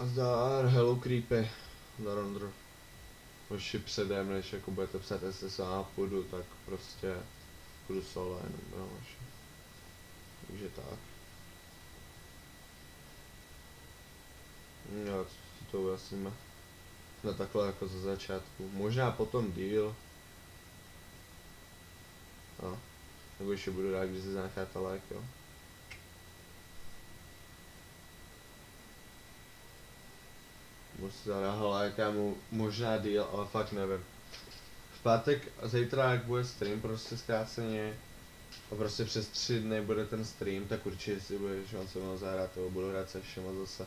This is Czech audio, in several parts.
Zdar, hello creepy. Zdar Ondro. Hoši předem, než jako budete psát SSA půjdu, tak prostě půjdu solo jenom, jo, hoši. Takže tak. Jo, co to ujasníme. No takhle jako ze začátku. Možná potom díl. No. Nebo ještě budu rád, když se zanecháte like, jo. Musím zareagovat, jaká mu možná díl, ale fakt nevím. V pátek a zítra, jak bude stream prostě zkráceně a prostě přes 3 dny bude ten stream, tak určitě si bude šance mnou zahrát, toho budu hrát se všema zase.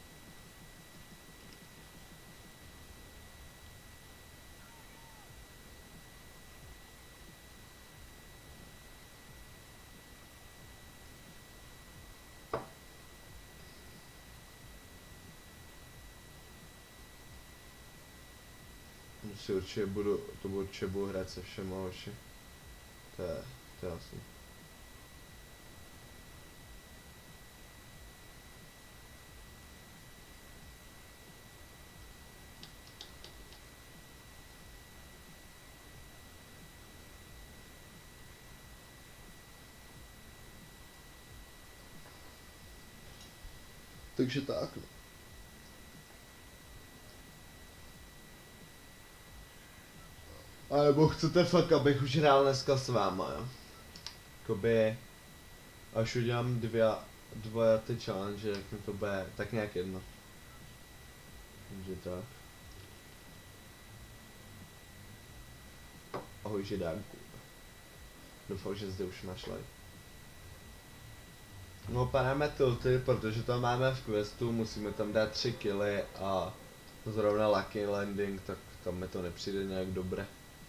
Si určitě budu hrát se všema, hoši. To je jasný. Takže tak, no. A nebo chcete fakt, abych už hrál dneska s váma, jo? Jakoby, až udělám dva ty challenge, jak mi to bude, tak nějak jedno. Takže tak. Ahoj židánku. Doufám, že zde už máš like. No padáme tilty, protože tam máme v questu, musíme tam dát 3 killy a zrovna lucky landing, tak tam mi to nepřijde nějak dobré.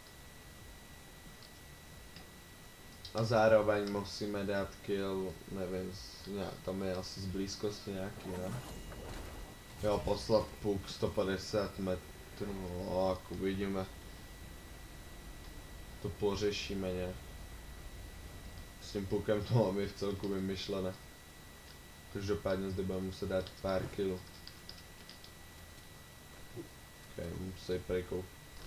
A zároveň musíme dát kill, nevím, tam je asi z blízkosti nějaký, ne? Jo, poslat puk 150 metrů, no, jak uvidíme. To pořešíme nějak. S tím pukem to mám i v celku vymyšlené. Každopádně zde budeme muset dát pár killů. Ok, musí prejkou.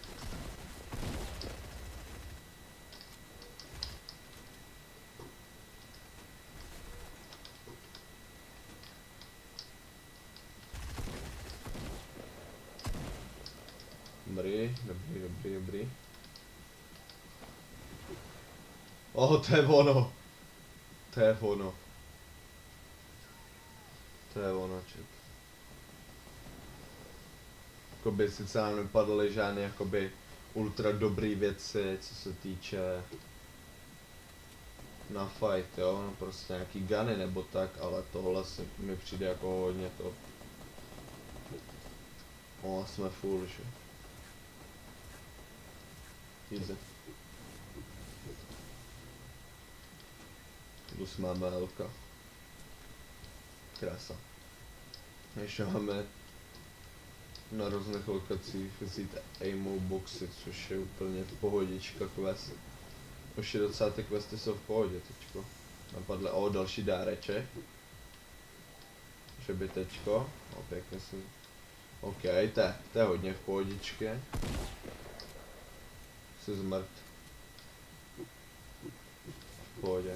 Dobrý. Oh, to je ono. To je ono, čet. Jakoby sice nám nepadaly žádné jakoby ultra dobrý věci, co se týče na fight, jo, no prostě nějaký guny nebo tak, ale tohle si mi přijde jako hodně to. O, jsme full, že? Easy. Plus máme Elka. Krása. Ještě máme na různých lokacích vzít aimou boxy, což je úplně v pohodička quest. Už je docela ty questy jsou v pohodě teďko. Napadle, další dáreček. Přebytečko. Pěkně si. OK, to je hodně v pohodičky. Jsi zmrt. V pohodě.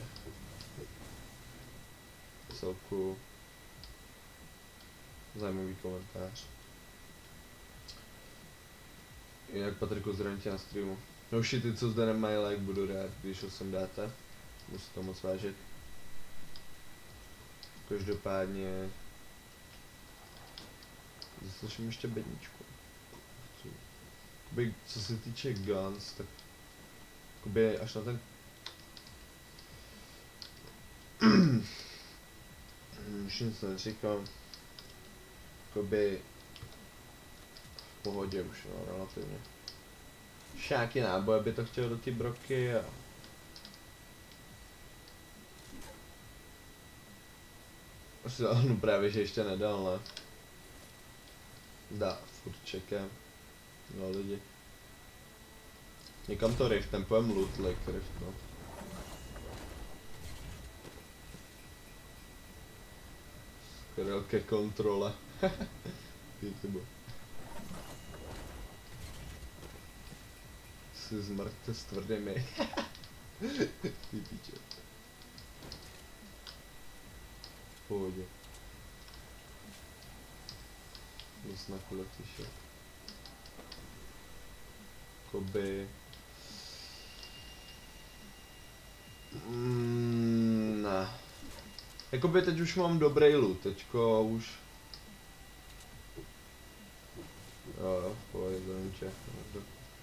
Celku zajímavý komentář. Jinak Patriku, zdravím tě na streamu. No už ty, co zde nemají like, budu rád, když ho sem dáte. Musí to moc vážit. Každopádně zaslyším ještě bedničku. Jakoby, co se týče guns, tak jakoby až na ten už nic neříkám. Jakoby v pohodě už, no, relativně. Nějaký náboj by to chtěl do ty broky a... No právě, že ještě nedal, ne? Dá, furt čekám. No lidi. Někam to riftem, pojem loot like rift, no. Skoro ke kontrole. Ty tebo. Si zmrťte s tvrdými. Ty píče. V pohodě. Dost na kole šel. Koby. Ne. Jakoby teď už mám dobrý loot, teďko už. Jo, v pohodě, to není všechno.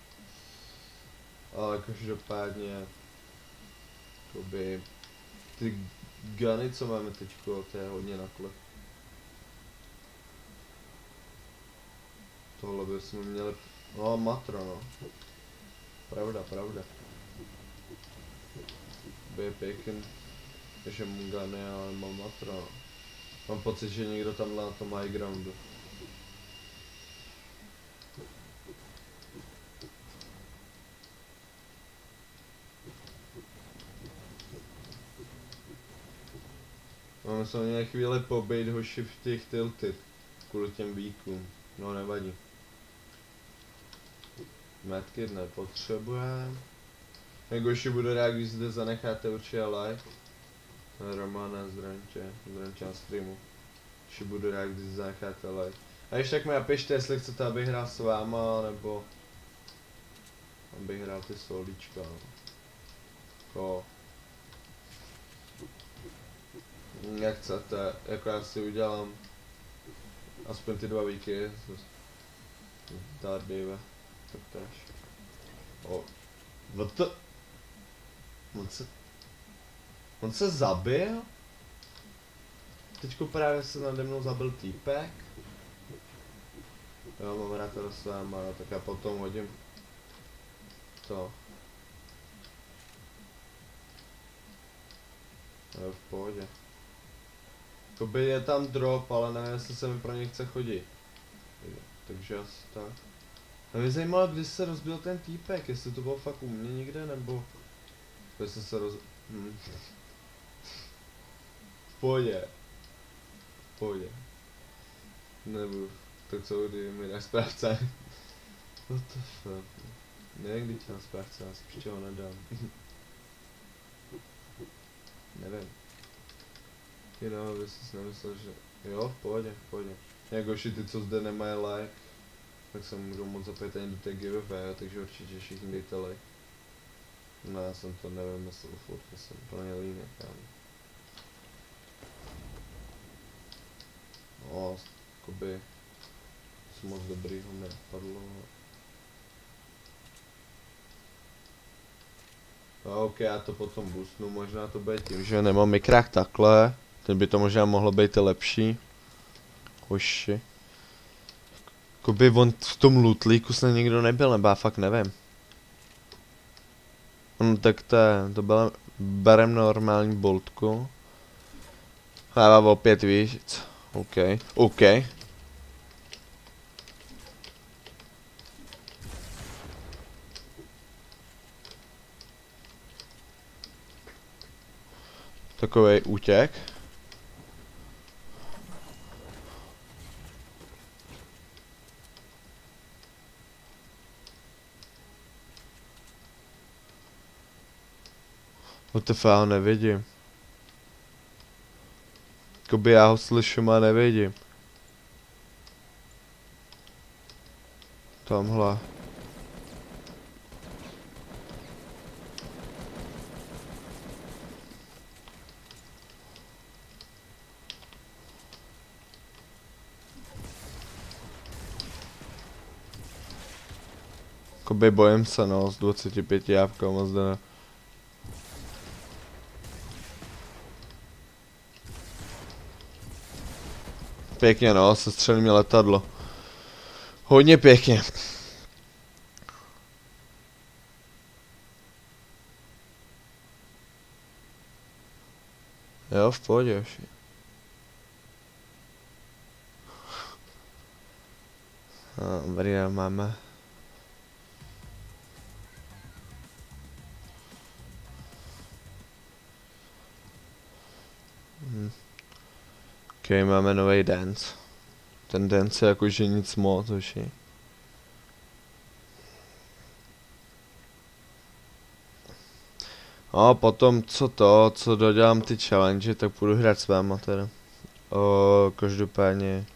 Ale každopádně. Jakoby. Ty guny, co máme teďko, to je hodně na kole. Tohle bychom měli. No, matro, no. Pravda, pravda. By je pěkný. Takže mám guny, ale mám matro, no. Mám pocit, že někdo tamhle na tom high groundu. Máme se nějak chvíli pobejt hoši v těch tilted. Kvůli těm víkům. No nevadí. Medkit nepotřebujeme. Nejgorší bude rád, když zde zanecháte určitě like. Romana Zdranče na streamu. Ještě budu rád, když zanecháte like. A ještě tak mi napište, jestli chcete, abych hrál s váma, nebo abych hrál ty solíčka. Jako jak chcete, jako já si udělám aspoň ty 2 víky. Dardive, tak tež. O, what the? On se zabil? Teďko právě se nade mnou zabil týpek. Jo, mám rád to s váma, no, tak já potom hodím to. Jo, v pohodě. Jakoby je tam drop, ale nevím, jestli se mi pro něj chce chodit. Takže asi tak. A mě zajímalo, když se rozbil ten týpek, jestli to bylo fakt u mě někde, nebo jestli se v pohodě. V pohodě. Nebudu. Tak co, kdy mi dáš správce? What the fuck? Nevím, kdy ti dám správce, já si příště ho nedám. Nevím. Jenom, aby jsi nemyslel, že... Jo, v pohodě, v pohodě. Jakoži ty, co zde nemají like, tak se můžou moc zapojit ani do té giveaway, takže určitě všichni dejte like. No, já jsem to nevymyslel furt, já jsem plně líný, kámo. No, jakoby... moc dobrýho nepadlo. No, ok, já to potom boostnu, možná to bude tím, že nemám mikrák takhle. Teď by to možná mohlo být i lepší. Hoši. Jakoby on v tom lootlíku snad nikdo nebyl, nebo já fakt nevím. No tak to bylo, berem normální boltku. A opět víc. Ok, ok. Takovej útěk. WTF, já ho nevidím. Jakoby já ho slyším a nevidím. Tamhle. Jakoby bojím se, no, z 25 jávkama zde ne. Pěkně, no, sestřelí mě letadlo. Hodně pěkně. Jo, v pohodě už. Dobrý, máme. Ok, máme nový dance. tendence jakože nic moc, hoši. A potom co dodělám ty challenge, tak půjdu hrát s váma teda. Každopádně.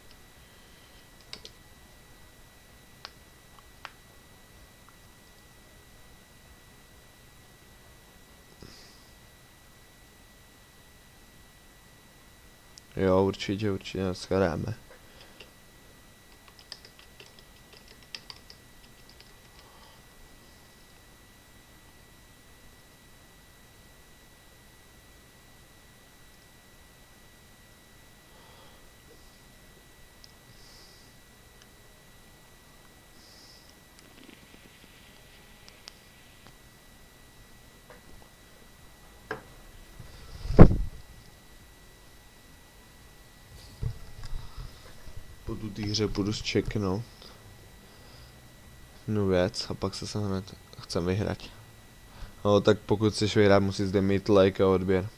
Jo, určitě dneska dáme. Po tu hře půjdu zčeknout jednu věc a pak se hned chcem vyhrát. No tak pokud chceš vyhrát, musíš zde mít like a odběr.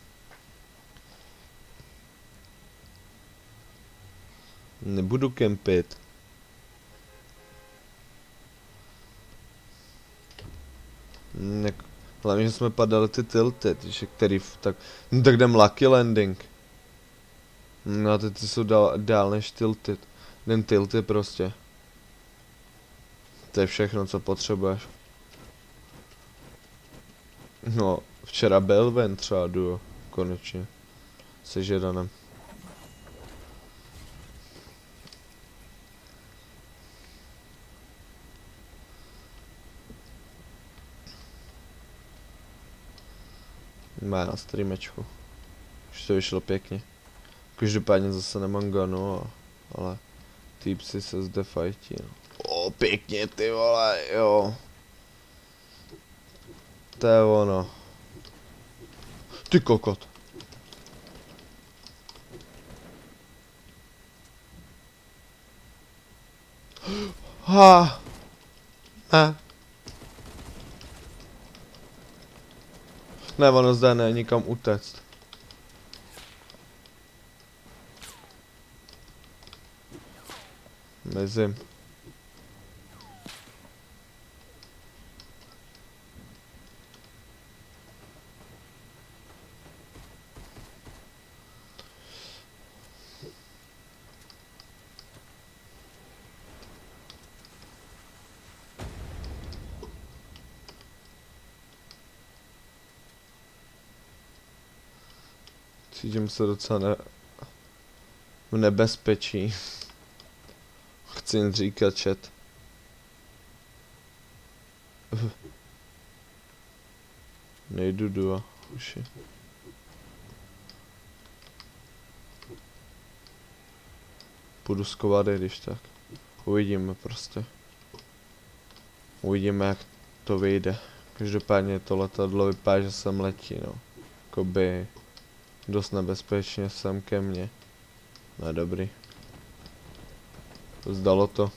Nebudu kempit. Hlavně, že jsme padali ty tilty, který tak... No tak jdem Lucky Landing. No a ty jsou dál než tilted. Jdem tilty prostě. To je všechno, co potřebuješ. No, včera byl ven třeba duo, konečně. Se Žedanem. Má na streamečku. Už to vyšlo pěkně. Každopádně zase nemám gunu, ale týpci se zde fajtí, no. O, pěkně ty vole, jo. To je ono. Ty kokot. Ha. Ne, ono zde ne, nikam utéct. Mezím. Cítím se docela v nebezpečí. Chci jen říkat chat. Nejdu dua, uši. Půjdu skovat, když tak. Uvidíme prostě. Uvidíme, jak to vyjde. Každopádně to letadlo vypadá, že sem letí, no. Jakoby dost nebezpečně sem ke mně. No dobrý. Zdalo to.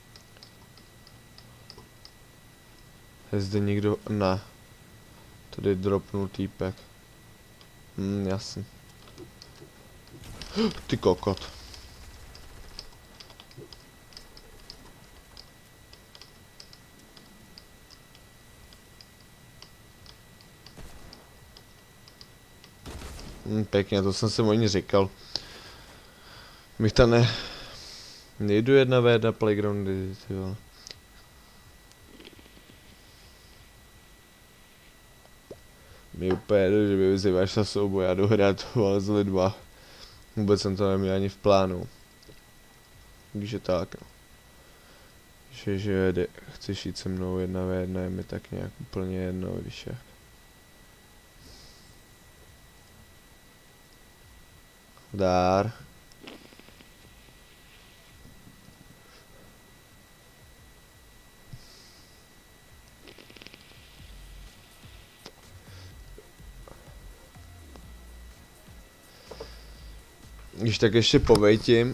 Je zde někdo? Ne. Tady dropnul týpek. Jasný. Ty kokot. Pěkně, to jsem si o ní říkal. Bych tam nejdu jedna v playgroundy, ty vole. Mi úplně jde, že mi vyzýváš na souboj, já jdu hrát s lidma. Vůbec jsem to neměl ani v plánu. Takže tak, no. Že chceš jít se mnou jedna v jedna, je mi tak nějak úplně jedno, víš jak. Dár. Když tak ještě povejtím.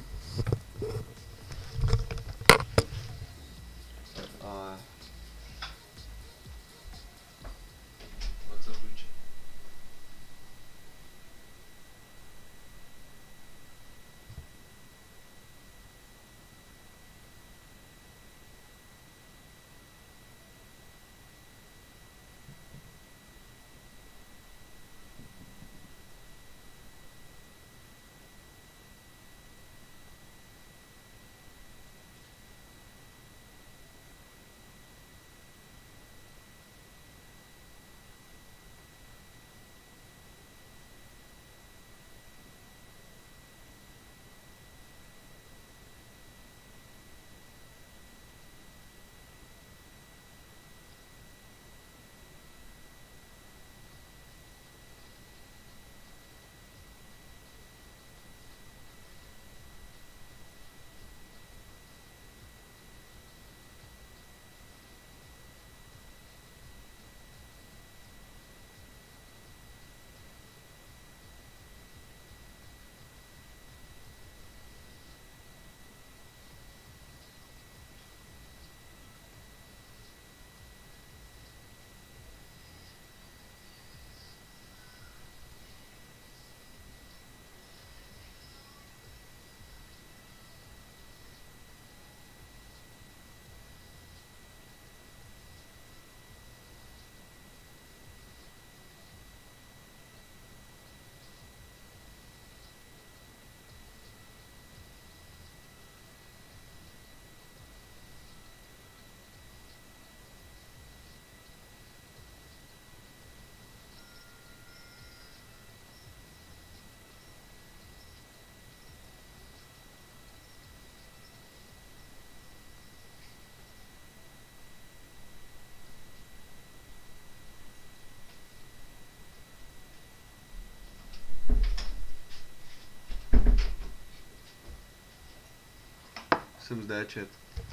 Jsem zde chat.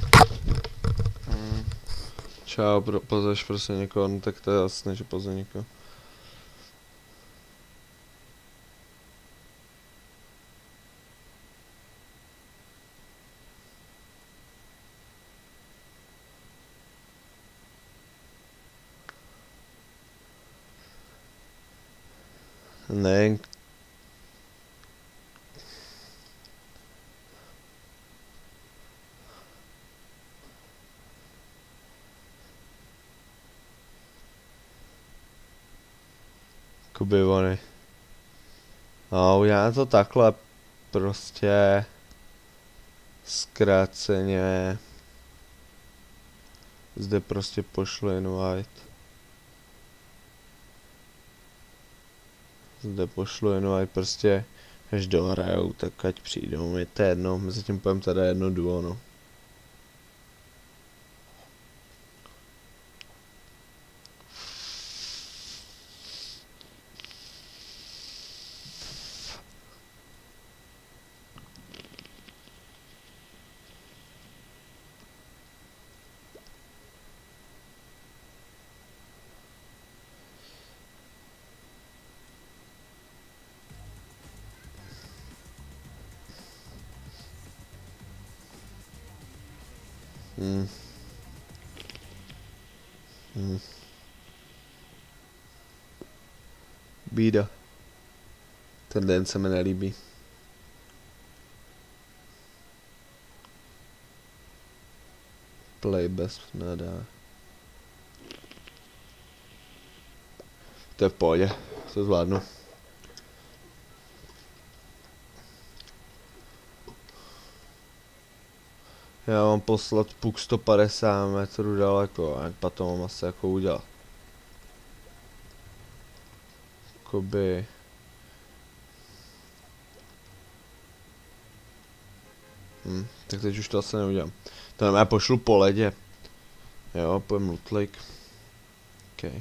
Čau, pozveš prostě někoho, no tak to je jasné, že pozve někoho. Ne. Jakoby ony. No, uděláme to takhle. Prostě zkráceně zde prostě pošlu invite. Zde pošlu invite prostě, až dohrajou, tak ať přijdou, mi to jedno, my zatím půjdeme teda jedno duo, no. Bída. Ten den se mi nelíbí. Play bez nedá. To je v pohodě, to zvládnu. Já mám poslat puk 150 metrů daleko, a potom mám asi jako udělat. Jakoby... tak teď už to asi neudělám. To já pošlu po ledě. Jo, půjdem Loot Lake. Okay.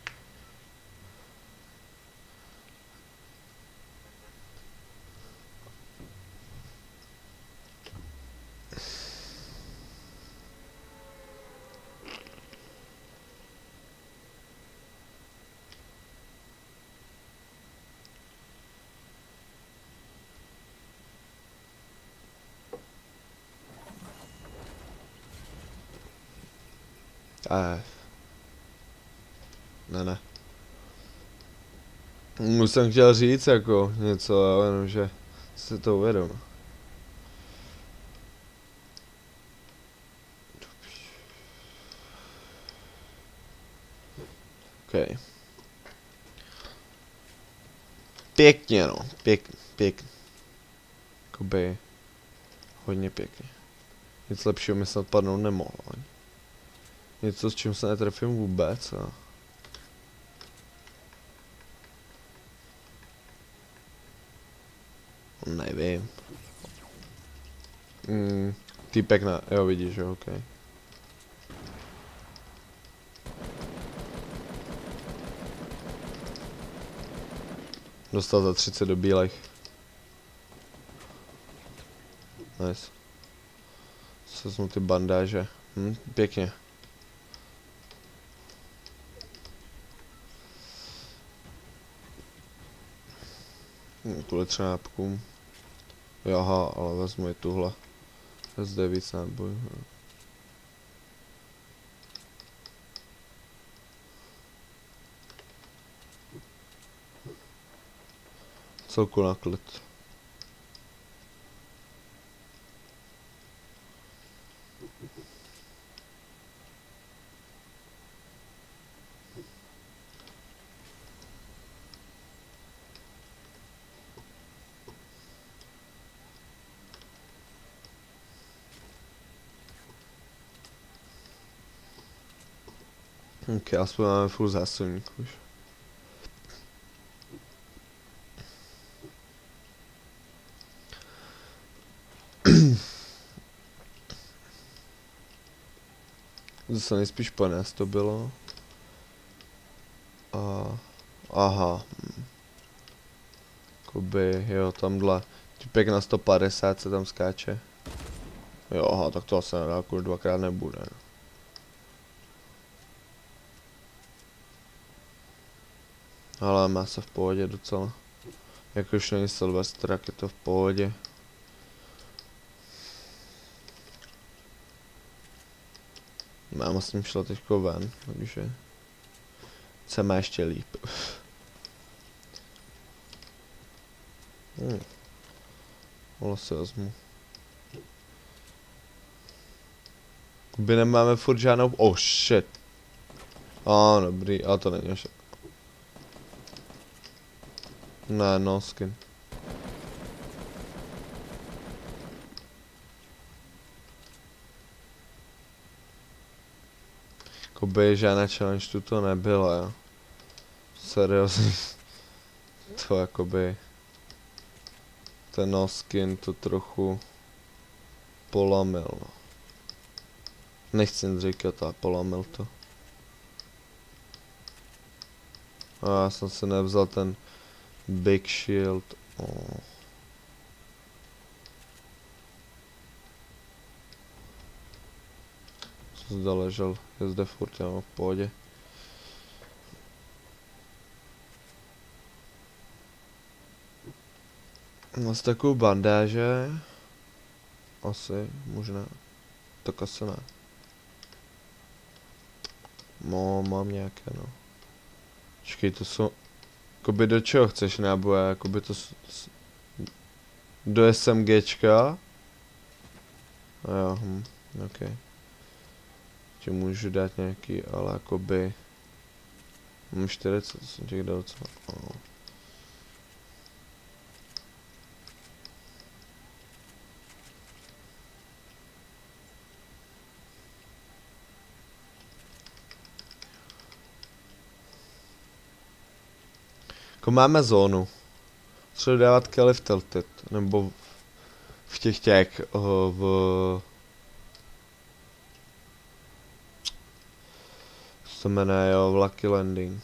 Ne. Už jsem chtěl říct jako něco, ale jenomže si to uvědom. Okay. Pěkně no, pěkně. Jakoby hodně pěkně. Nic lepšího mi snad padnout nemohlo. Něco, s čím se netrefím vůbec a... Nevím. Týpek na... jo, vidíš, jo, okej. Okay. Dostal za 30 do bílejch. Nice. Seznu ty bandáže. Pěkně. Kvůli třápkům. Jaha, ale vezmu i tuhle. Zde víc nábojů. Celku na klid. Ok, aspoň máme full zásobník už. Zase nejspíš po nás to bylo. Aha. Jakoby, jo, tamhle. Typek na 150 se tam skáče. Jo, aha, tak to asi na dálku dvakrát nebude. Ale má se v pohodě docela. Jak už není Silvestr, jak je to v pohodě. Máma s ním šla teďko ven, takže se má ještě líp. Ale si vezmu. By nemáme furt žádnou... Oh shit. Dobrý, ale to není až... Ne, no skin. Jakoby žádná challenge tu to nebyla, jo. Seriózně. To jakoby... Ten no skin to trochu... polamil, no. Nechci nic říkat, a polamil to. A já jsem si nevzal ten Big Shield. Jsem zde ležel, je zde furt, já mám v pohodě. Mám si takovou bandáže. Asi, možná. Tak asi ne. No, mám nějaké, no. Počkej, to jsou... Jakoby do čeho chceš náboje? Jakoby to... Do SMGčka? A jo, ok. Ti můžu dát nějaký, ale jakoby... Mám 40, to jsem těch dal docela... Jako máme zónu. Třeba dávat Kelly v Tilted, nebo v těch, v... Co se jmenuje, jo, v Lucky Landing.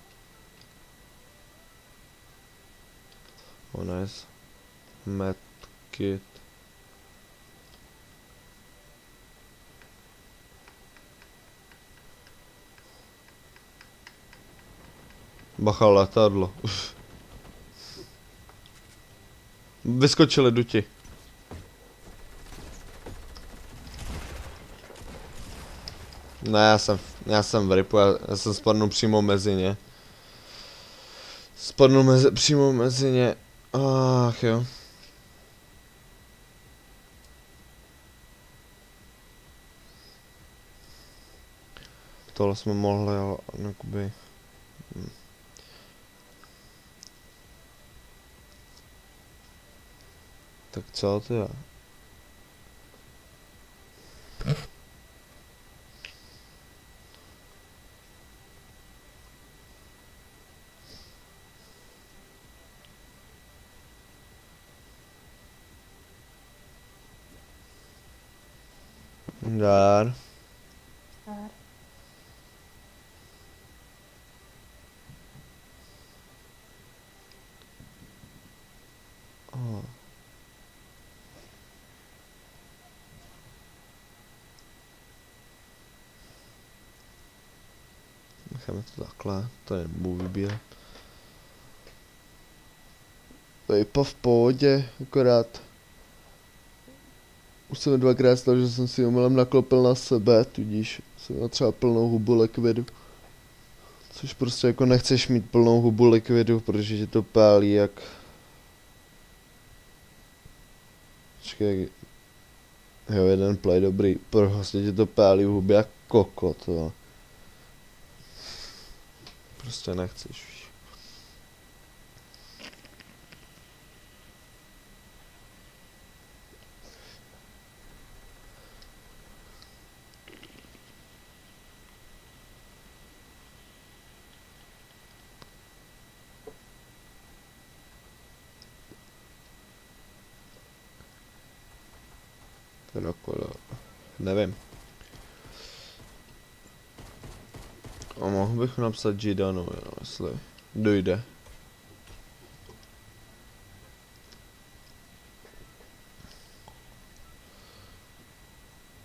Nice. Medkit. Bacha, letadlo. Vyskočili duti. Ne, já jsem v ripu, já jsem spadnul přímo mezi ně. Přímo mezi ně. Ach jo. Tohle jsme mohli, ale jakoby... Tak co to je? Dár. Necháme to takhle, to nebudu vybírat. Vejpa v pohodě, akorát. Už jsem dvakrát stalo, že jsem si omylem naklopil na sebe, tudíž jsem měl třeba plnou hubu likvidu. Což prostě jako nechceš mít plnou hubu likvidu, protože ti to pálí jak... Počkej, jo, jeden play dobrý, prostě ti to pálí v hubě jak kokot, jo. Prostě nechceš, víš. Teda kola, nevím. A mohl bych napsat Gidanu, jo, jestli dojde.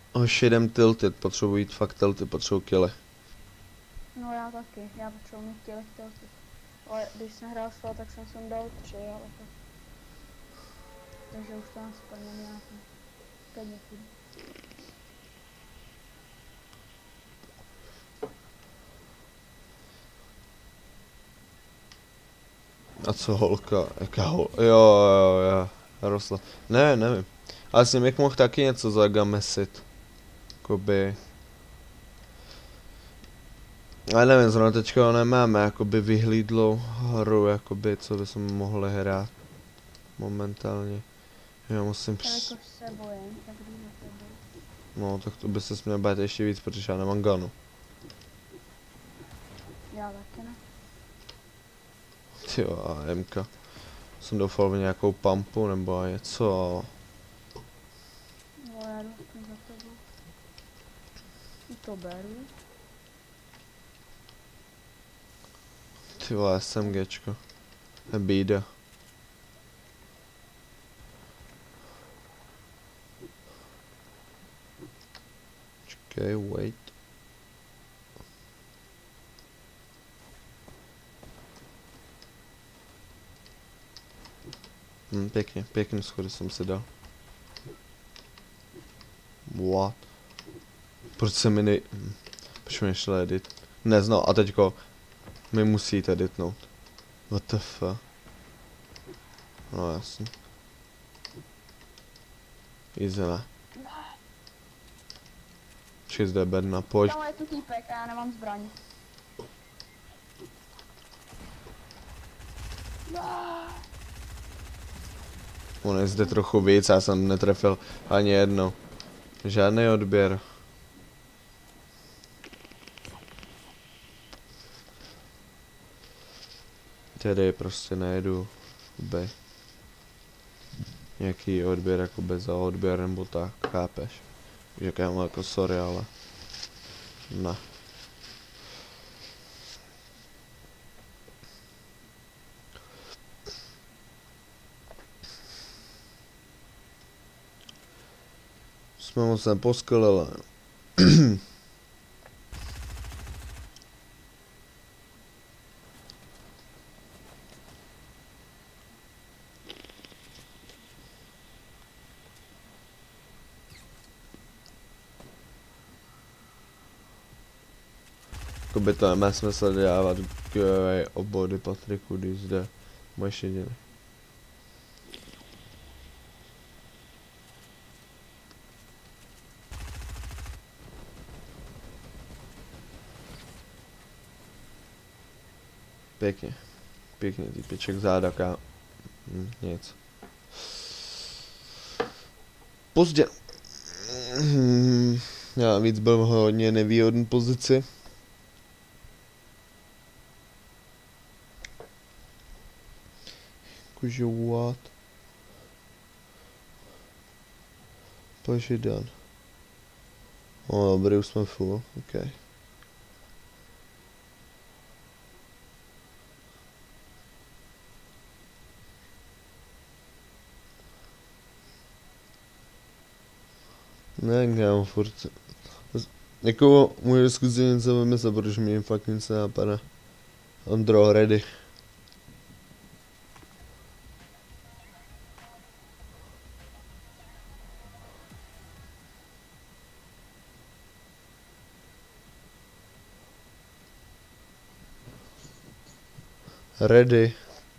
Už jedem tilted, potřebuji jít fakt tilted, potřebuji kily. No já taky, já potřebuji mít tilty. Ale když jsem hrál sval, tak jsem dal 3, ale to... Takže už to mám splněný nějaký peněky. A co holka? Jaká holka? Jo, rostla. Ne, nevím. Ale s ním jak mohl taky něco zagamesit. Jakoby... Ale nevím, zrovna teďka nemáme jakoby vyhlídlou hru, jakoby, co bychom mohli hrát. Momentálně. Já musím Jelikož se bojím, tak jdu za tebou. No, tak to by se měl bát ještě víc, protože já nemám gunu. Já taky ne. Jo, a MK. Jsem doufal v nějakou pampu nebo něco. No já jdu aspoň za tebou. I to beru. Ty vole, SMGčko. Bída. Čekej, wait. Pěkný schody jsem si dal. What? Proč se mi Proč mi nešlo edit? Neznal, a teďko mi musíte editnout. What the fuck? No jasně. Easy ne. Počkej, zde bedna, pojď. Tam je tu týpek a já nemám zbraň. On je zde trochu víc, já jsem netrefil ani jednou. Žádný odběr. Tedy prostě nejedu B. Nějaký odběr jako bez za odběr nebo tak, chápeš? Že kámo jako sorry, ale... Ne. Jsme moc neposkelili. Jakoby to nemá smysl dávat giveaway o body Patriku, když zde máš jediný. Pěkně. Pěkně týpeček záda, nic. Pozdě. Já víc byl v hodně nevýhodné pozici. Jakože what? Pleasure done. O, dobrý, už jsme full, ok. Ne, kámo, furt. Jako můžu zkusit něco vymyslet, protože mi fakt nic nenapadá. Ondro, ready. Ready.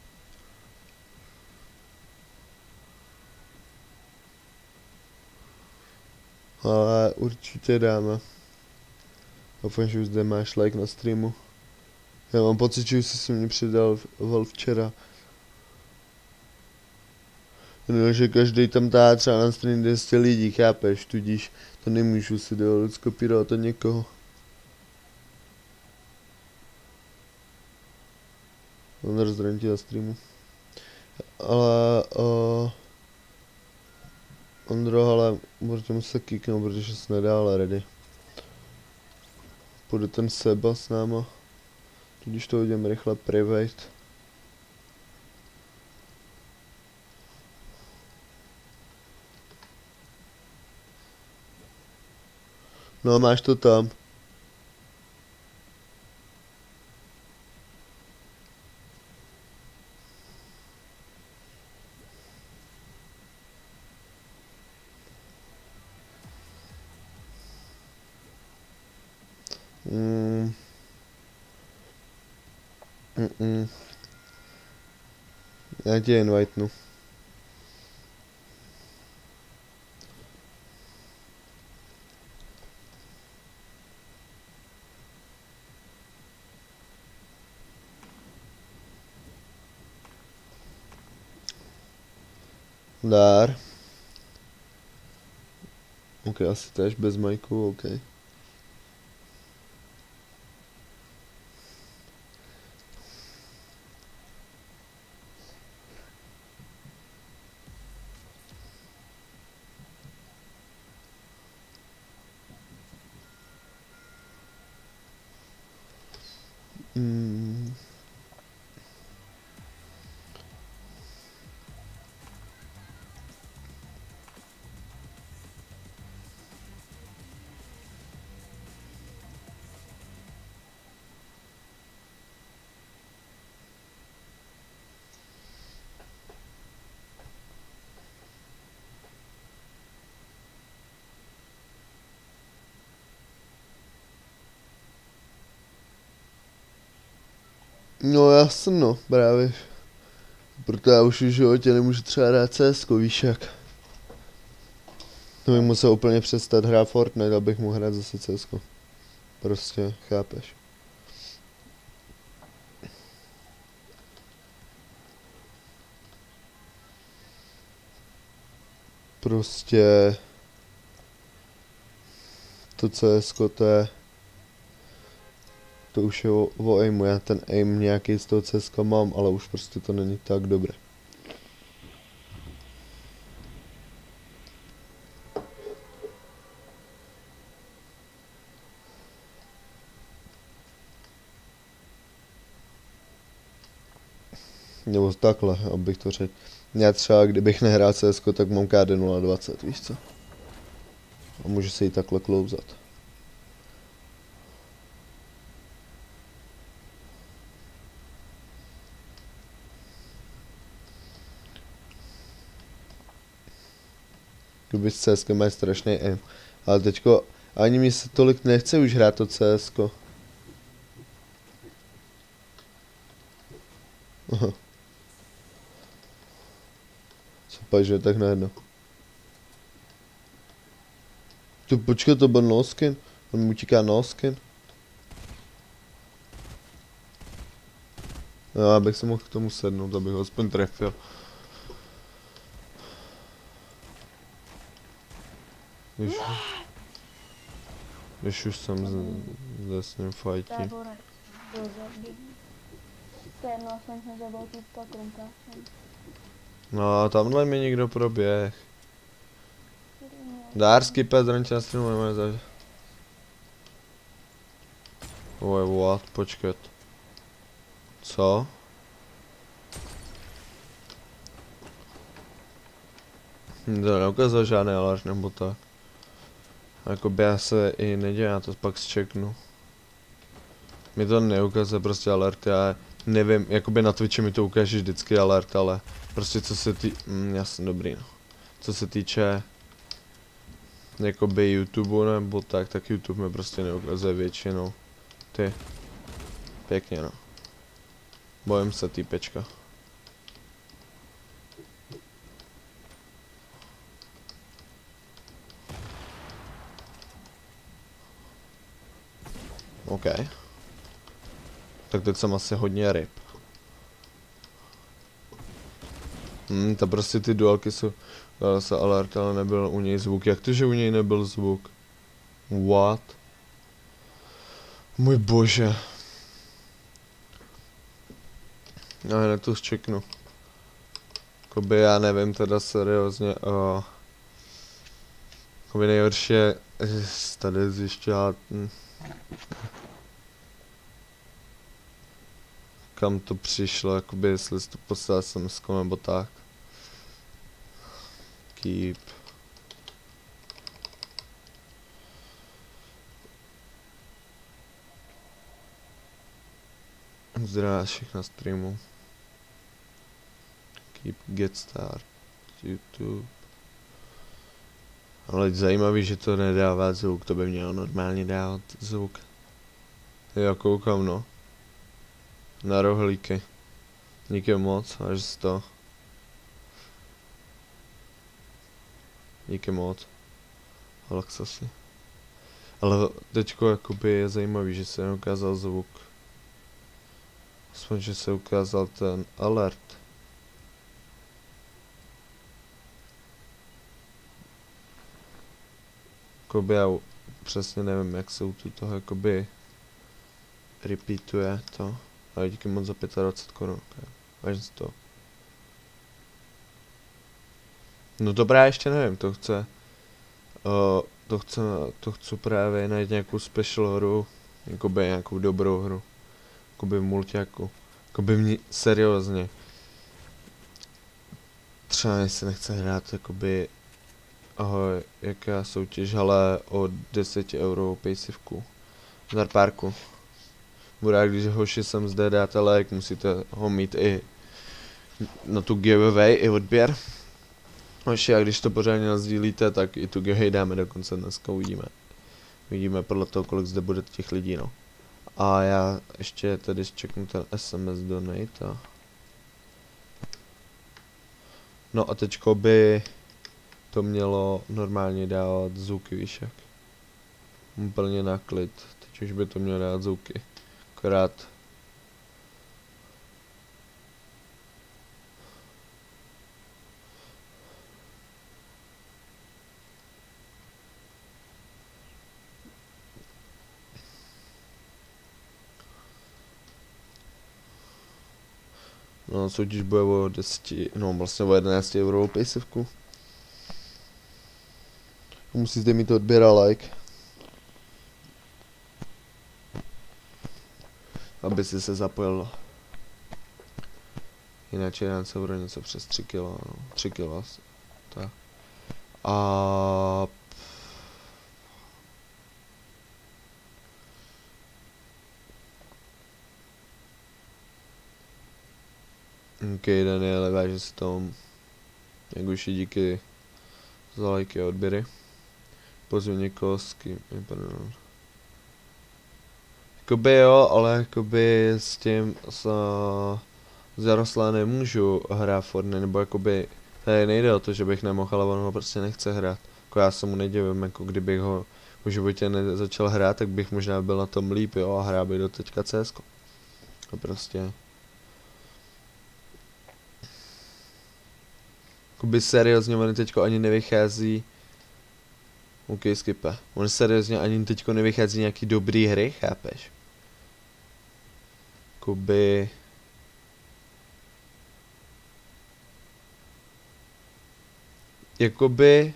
Ale určitě dáme. Doufám, že už zde máš like na streamu. Já mám pocit, že už jsi si mě přidal včera. No, že každý tam dá třeba na stream 200 lidí, chápeš, tudíž to nemůžu si dovolit skopírovat od někoho. On rozdrantí na streamu. Ale Ondro, ale budete muset kýknout, protože se nedá, ale ready. Půjde ten Seba s náma. Tudíž to udělám rychle private. No, máš to tam. Mm. Mm-mm. Já tě invitenu. Dár. Ok, asi tež bez majku, ok. Mm. No jasno, právě. Proto já už v životě nemůžu třeba hrát CSko, víš jak. To bych musel úplně přestat hrát Fortnite, abych mohl hrát zase CSko. Prostě, chápeš. Prostě... To CSko, to už je o aimu, já ten aim nějaký z toho CSka mám, ale už prostě to není tak dobré. Nebo takhle, abych to řekl. Já třeba, kdybych nehrál CSko, tak mám KD 020, víš co? A můžu se jí takhle klouzat. Kdyby s CSkem mají strašný aim. Ale teďko ani mi se tolik nechce už hrát to CSko. Aha. Co pak, že tak najednou. Tu počkej, to byl noskin? On mu utíká noskin? No, abych se mohl k tomu sednout, abych ho aspoň trefil. Když už jsem s ním fajtí. No, tamhle mi někdo proběh. Dárský pes, zranitě na streamu nemůže zažít. Oj, what? Počkat. Co? To neukázal žádný alarm nebo tak. Jakoby já se i nedělám, já to pak zčeknu. Mi to neukazuje prostě alert, já nevím, jakoby na Twitchi mi to ukáže vždycky alert, ale prostě co se jasně dobrý no. Co se týče jakoby YouTube nebo tak YouTube mi prostě neukazuje většinou. Ty. Pěkně no. Bojím se týpečka. OK. Tak teď jsem asi hodně ryb. To prostě ty dualky jsou... Dal se alert, ale nebyl u něj zvuk. Jak to, že u něj nebyl zvuk? What? Můj bože. Já hned to zčeknu. Jakoby já nevím teda seriózně. Jakoby nejhorší je tady zjišťovat... Kam to přišlo, jakoby jestli jsi to poslal SMS-ko nebo tak. Keep. Zdravím všech na streamu. Keep get start. YouTube. Ale zajímavý, že to nedává zvuk, to by mělo normálně dávat zvuk. Jo, koukám no. Na rohlíky. Díky moc, až 100. Díky moc. Alexasi. Ale teďko jakoby je zajímavý, že se neukázal zvuk. Aspoň, že se ukázal ten alert. Jakoby já přesně nevím, jak se u toho jakoby repeatuje to. Ale díky moc za 25 korun. Vážně to. No dobrá, ještě nevím, to chce. To chci právě najít nějakou special hru. Jakoby nějakou dobrou hru. Jakoby multiaku. Jakoby mě seriózně. Třeba jestli nechce hrát jakoby jaká soutěž, ale o 10 euro pejsivku. Za párku. Bude, když hoši sem zde dáte like, musíte ho mít i na tu giveaway, i odběr. Hoši, a když to pořádně nazdílíte, tak i tu giveaway dáme dokonce dneska, uvidíme. Uvidíme podle toho, kolik zde bude těch lidí, no. A já ještě tady čeknu ten SMS donate. No a teďko by to mělo normálně dávat zvuky, víš jak. Úplně na klid. Teď už by to mělo dávat zvuky. Akorát. No, soutěž bude o 10, no vlastně o 11 euro pejsivku. Musíte mít odběr a like. Aby si se zapojil. Jinak 11 euro něco přes 3 kg, no. 3 kg asi. Tak. A... OK, Daniele, vážně si tom. Jak už i díky za lajky a odběry. Pozvu někoho s kým, pardon. Jakoby jo, ale jakoby s tím s Jaroslavem nemůžu hrát Fortnite, nebo jakoby tady nejde o to, že bych nemohl, ale on ho prostě nechce hrát. Jako já se mu nedivím, jako kdybych ho v životě nezačal hrát, tak bych možná byl na tom líp, jo, a hrál bych do teďka CSko. To prostě. Jakoby seriózně, on teďko ani nevychází. OK, skipe. On seriózně ani teďko nevychází nějaký dobrý hry, chápeš? Jakoby... Jakoby...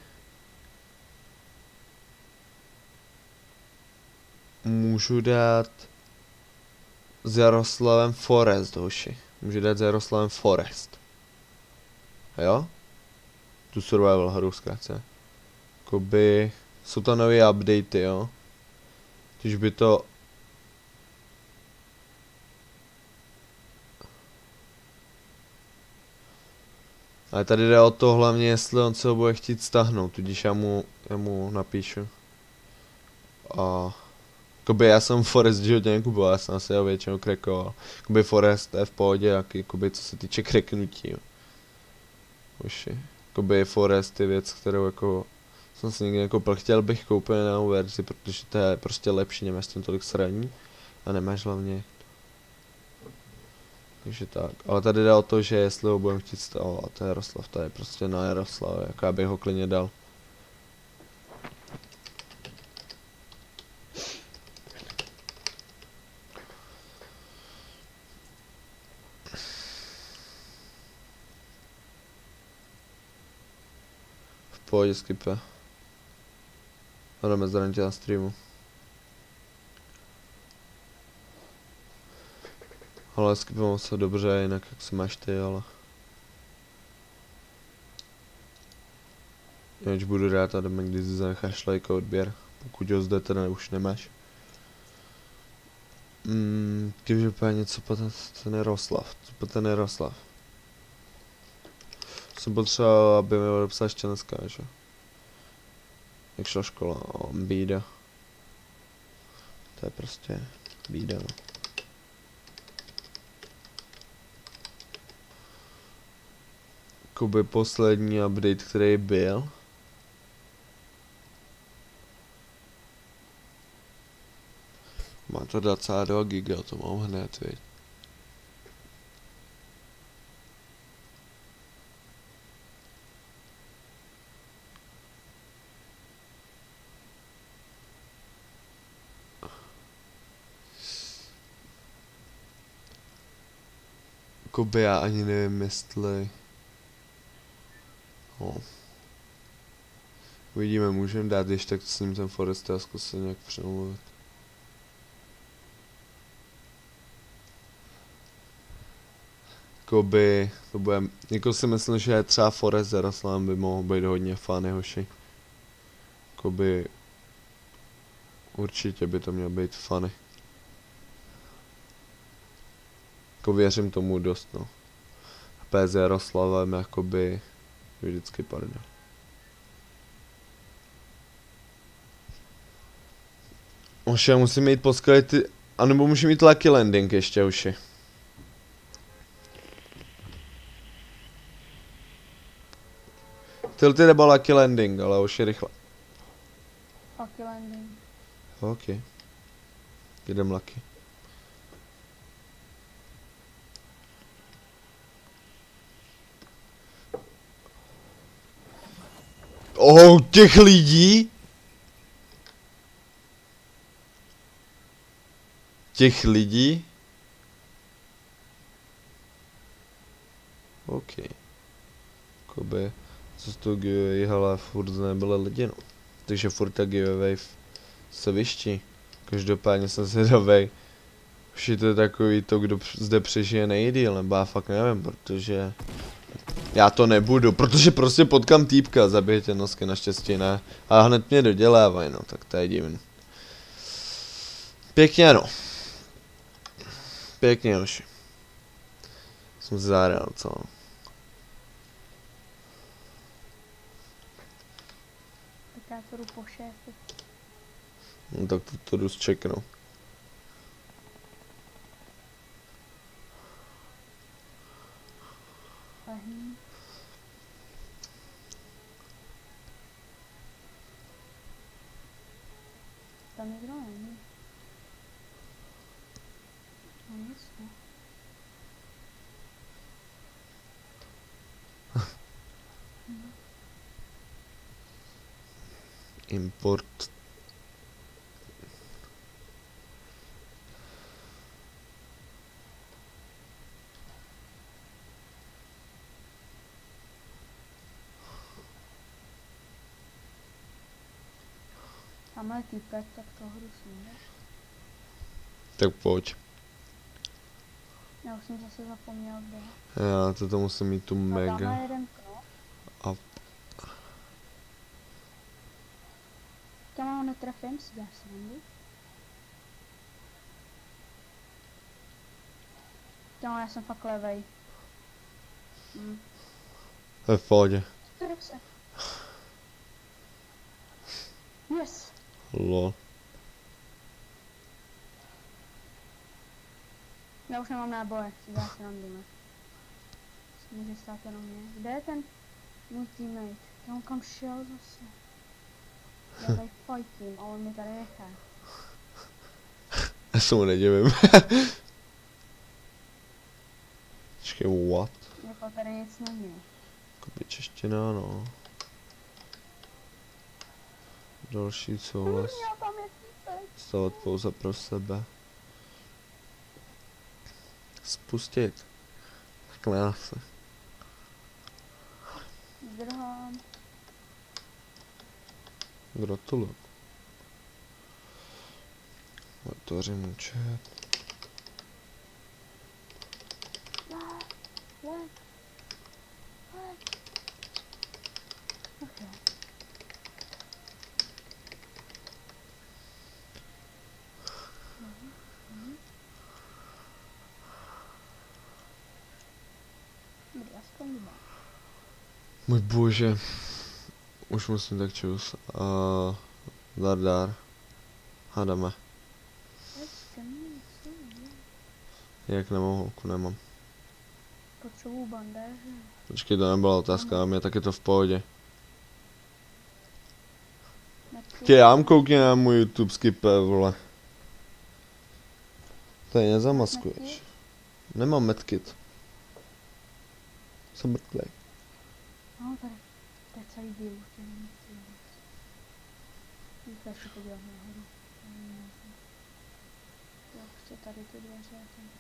Můžu dát... S Jaroslavem Forest, hoši. Můžu dát s Jaroslavem Forest. Jo? Tu survival hru zkrátce. Jakoby... Jsou to nové updaty, jo? Když by to... Ale tady jde o to hlavně, jestli on se ho bude chtít stáhnout, tudíž já mu napíšu. A... Jakoby já jsem Forest životě nekupoval, já jsem se ho většinou krekoval. Jakoby Forest je v pohodě, jakoby co se týče kreknutí, jo. Uši. Jakoby Forest je věc, kterou jako... Jsem si někdy nekoupil, chtěl bych koupit novou verzi, protože to je prostě lepší, nemáš s tím tolik sraní. A nemáš hlavně... Takže tak, ale tady jde o to, že jestli ho budeme chtít stahovat, to je Jaroslav, to je prostě na Jaroslav, jako já bych ho klidně dal. V pohodě, skipe. Jdeme zranit na streamu. Ale skipem se dobře, jinak jak se máš ty, ale... Jinak budu rád a jdeme, když si zanecháš like a odběr, pokud ho zde teda už nemáš. Každopádně, co po ten Jaroslav? Jsem potřeboval, aby mi odepsal ještě dneska, že? Jak šla škola, bída. To je prostě bída, no. Jakoby poslední update, který byl. Má to 22 giga, to mám hned, viď. Jakoby já ani nevím, jestli... No. Uvidíme, můžeme dát ještě tak s ním ten Forest a zkusit nějak přemluvit. Jakoby, to bude, jako si myslím, že třeba Forest Jaroslav by mohl být hodně fany hoši. Jakoby, určitě by to mělo být fany. Jako věřím tomu dost, no. A s Jaroslavem jakoby vždycky pardon. Už já musím jít poskvělit ty... A nebo musím mít Lucky Landing ještě uši. Tilty nebo Lucky Landing, ale už je rychle. Lucky Landing. OK. Jdem Lucky. Těch lidí? Těch lidí? OK. Jakoby, co z toho giveaway, hele, furt nebyly lidi, no. Takže furt ta giveaway se vyští. Každopádně jsem zvědavej. Už je to takový to, kdo zde přežije nejdýl, nebo já fakt nevím, protože... Já to nebudu, protože prostě potkám týpka, zabijete nosky, naštěstí ne. A hned mě dodělávají, no, tak to je divný. Pěkně no. Pěkně hoši. Jsem se zahrál, co? Tak já to jdu po šéfu. No tak to jdu zčeknout. Lehni. Tam nikdo není. No nic, no. Import. Tamhle týpek, tak to hru smíš. Tak pojď. Já už jsem zase zapomněl, kde. Já to musím mít tu No, mega. tamhle jeden knop. A Tam ho netrefím, si dá srandu. Tam já jsem fakt levej. v pohodě. Tref se. Yes. Lol. Já už nemám náboje, si dá srandu, ne? Může stát jenom mě. Kde je ten můj teammate? On kam šel zase? Já tady fightím a on mě tady nechá. Já se mu nedivím. Počkej, what? Jako tady nic není. Jakoby čeština, no. Další souhlas. Já tam je týpek. Stavat pouze pro sebe. Spustit. Takhle asi. Zdrhám. Gratuluju. Otevřím chat. Okay. aspoň dva. Můj bože. Už musím tak čus. Dardar. Hádame. Ještě něco, Jak nemám holku, nemám. potřebuju bandáže. Počkej, to nebyla otázka, a mě tak je to v pohodě. Tě, já mám koukni na můj YouTube skipper, vole. Tady nezamaskuješ. Nemám medkit. Jsem mrtvý. No tady, to je celý díl, už tě nechci vůbec. Víte, si podívat nahoru. Jo, prostě tady ty dveře a ten.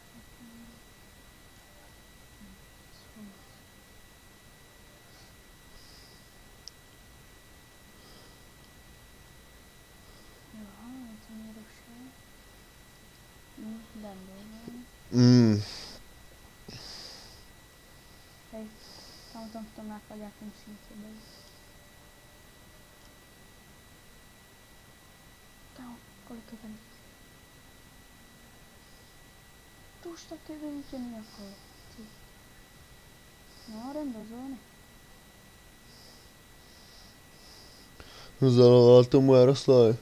Jo, je to někdo vše. Jdem dolů. Hej, tam v tom nákladě jak musí něco být. Tam, kolik je tady? To už taky vyutěný jako. No, jdem do zóny. Zaloval tomu Jaroslavi.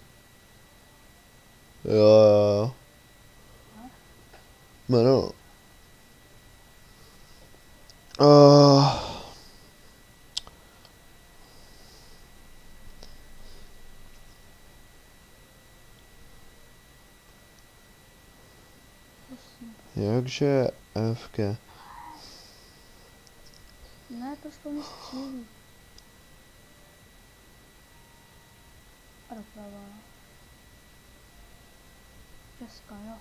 Jo. Jméno. Jakže FK? Ne, to spolu střílí. A doprava. Česka, jo.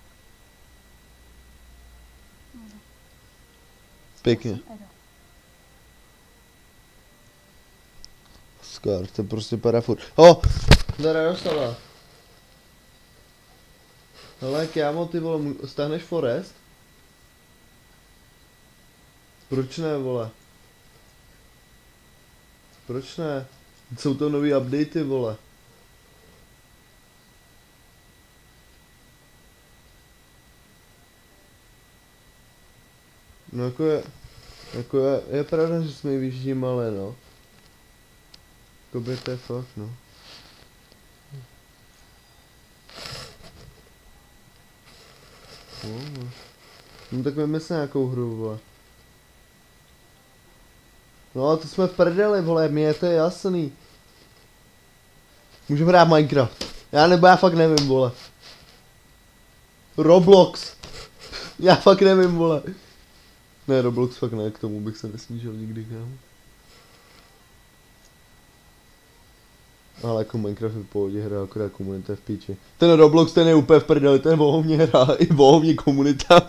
Dobře. Pěkně. Edo. Skar, to prostě padá furt. O! Zara dostala. Hele, kámo, ty vole, stáhneš Forest? Proč ne, vole? Proč ne? Jsou to nový updaty, vole. No je pravda, že jsme ji vyždímali, no. Jakoby to je fakt, no. No tak vymysl nějakou hru, vole. No to jsme v prdeli, vole, mně je to jasný. Můžeme hrát Minecraft. Já fakt nevím, vole. Roblox. Já fakt nevím, vole. Ne, Roblox fakt ne, k tomu bych se nesnížil nikdy, kámo. Ale jako Minecraft je v pohodě hra, akorát komunita je v píči. Ten Roblox, ten je úplně v prdeli, ten vohovně hra, i vohovně komunita.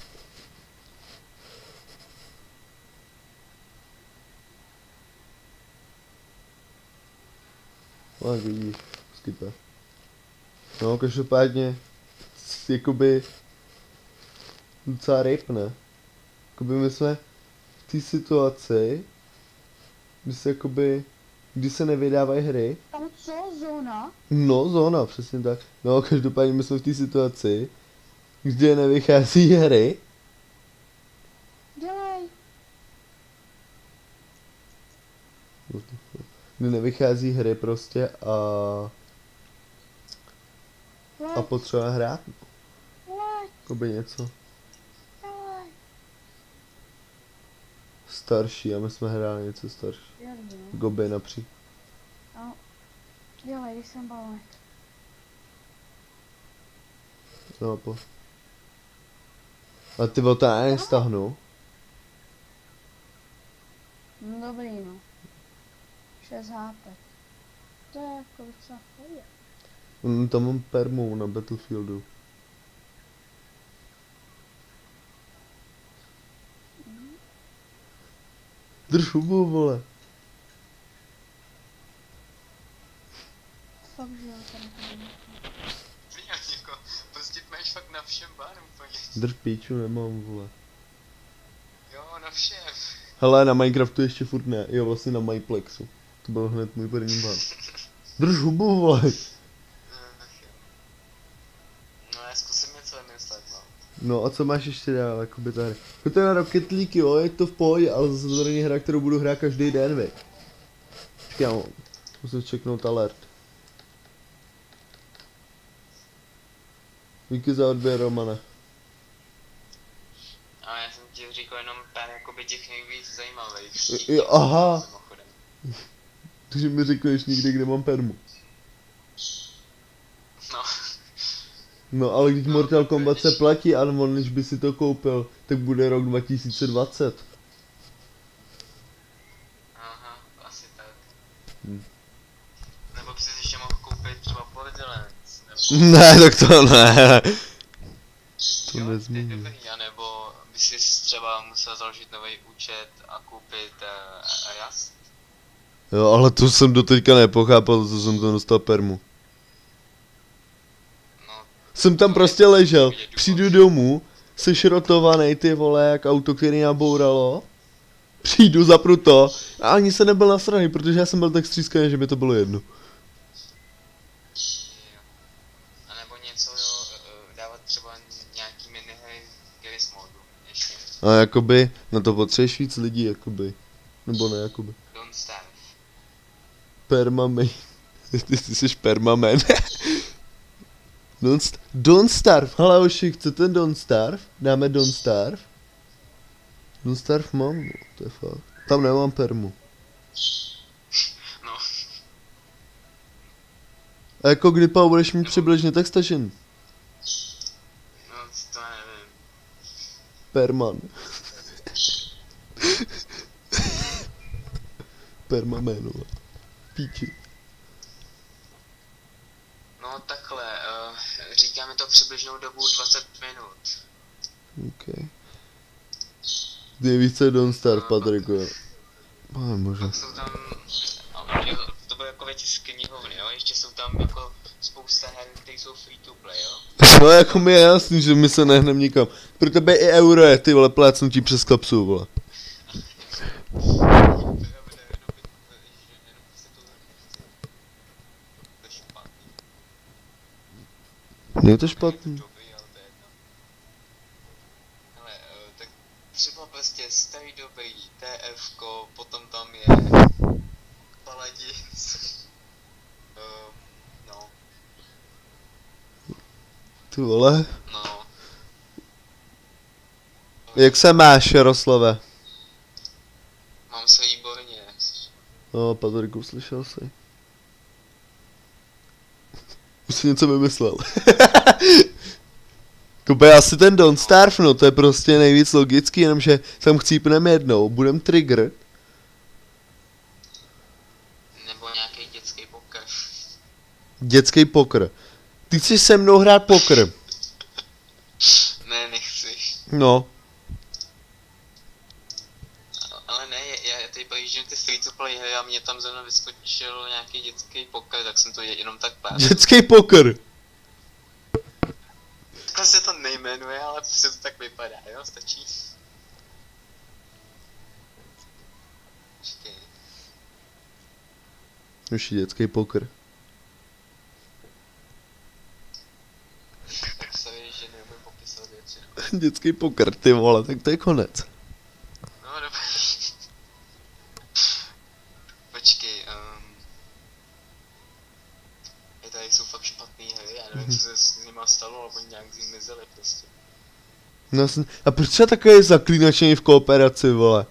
Tak vidíš, skipper. No, každopádně, jakoby, docela rip, ne? Jakoby my jsme v té situaci, kdy se nevydávají hry. Tam co? Zóna? No, zóna, přesně tak. No, každopádně my jsme v té situaci, kde nevychází hry. Dělej. Kdy nevychází hry prostě a potřeba hrát. Jakoby něco starší, a my jsme hráli něco starší. Goby například. No. Dělej, když jsem balonek. No, po. A ty o to já nestahnu. No dobrý, no. 6 HP. To je jako docela v pohodě. Tam mám permu na Battlefieldu. Drž hubu, vole. Fakt, že jo, tady to není. Jako, prostě máš fakt na všem bán úplně. Drž píču, nemám, vole. Jo, na všem. Hele, na Minecraftu ještě furt ne, jo, vlastně na Myplexu. To byl hned můj první ban. Drž hubu, vole. No já zkusím něco vymyslet, no. No a co máš ještě dál, jakoby tady? To je na Rocket League, jo, je to v pohodě, ale zase to není hra, kterou budu hrát každý den, vej. Počkej, já musím čeknout alert. Díky za odběr, Romane. A já jsem ti říkal jenom pár jakoby těch nejvíc zajímavých. Jo, aha. Mimochodem. Takže mi řekneš nikdy, kde mám permu. No, No ale když Mortal Kombat se platí a on, když by si to koupil, tak bude rok 2020. aha, asi tak. Hm. Nebo bys si ještě mohl koupit třeba Borderlands, nebo... Ne, tak to ne. To Jo, ty nezmíním. dobrý, anebo bys si třeba musel založit nový účet a koupit Rust. Jo, ale to jsem doteďka nepochápal, co jsem tam dostal permu. No, Jsem tam prostě ležel, přijdu domů, sešrotovaný ty vole, jak auto, který nabouralo. Přijdu, zapnu to a ani se nebyl nasraný, protože já jsem byl tak střískaný, že mi to bylo jedno. jo. A nebo něco, jo, dávat třeba nějaký minihry v Garry's modu, ještě. A jakoby, na to potřebuješ víc lidí, jakoby. Nebo ne, jakoby. Don't Starve. Permaman. Ty jsi permaman. Don't Starve. Hele oši, chcete Don't Starve? Dáme Don't Starve? Don't Starve mám, no, to je fakt. Tam nemám permu. No, A jako kdy, Pau, budeš mít přibližně tak stažen? no, to já nevím. Perman. Permamenova. Píči. No takhle, říkáme to přibližnou dobu 20 minut. OK. Nejvíce Don't Starve, Patriku, jo. Ale možná. Pak jsou tam, jo, to bude jako věci z knihovny, jo, ještě jsou tam jako spousta her, které jsou free to play, jo. No jako mi je jasný, že my se nehneme nikam. Pro tebe i euro je, ty vole, plácnutí přes kapsu, vole. Není to špatný. Dobrý, ale to je jedno. Hele, tak třeba prostě starý dobrý TFko, potom tam je Paladins. No, Ty vole. no. Jak se máš, Jaroslave? Mám se výborně. No, Patriku, slyšel jsi. Už si něco vymyslel. Kupe, asi ten Don't Starve, no, to je prostě nejvíc logický, jenomže tam chcípnem jednou, budem trigger. Nebo nějaký dětský poker. Dětský poker. Ty chceš se mnou hrát poker. Ne, nechci. No. Ale ne, já tady projíždím ty free to play hry a mě tam zrovna vyskočil nějaký dětský poker, tak jsem to jenom tak pár. Dětský poker. Takhle se to nejmenuje, ale prostě to tak vypadá, jo, stačí. Počkej. Už je dětský poker. Tak se ví, že neumím popisovat věci, no. Dětský poker, ty vole, tak to je konec. No, dobrý. Počkej, tady jsou fakt špatný hry, já nevím, co se s nima stalo, ale oni nějak zmizeli prostě. No, a proč třeba takový zaklínačení v kooperaci, vole?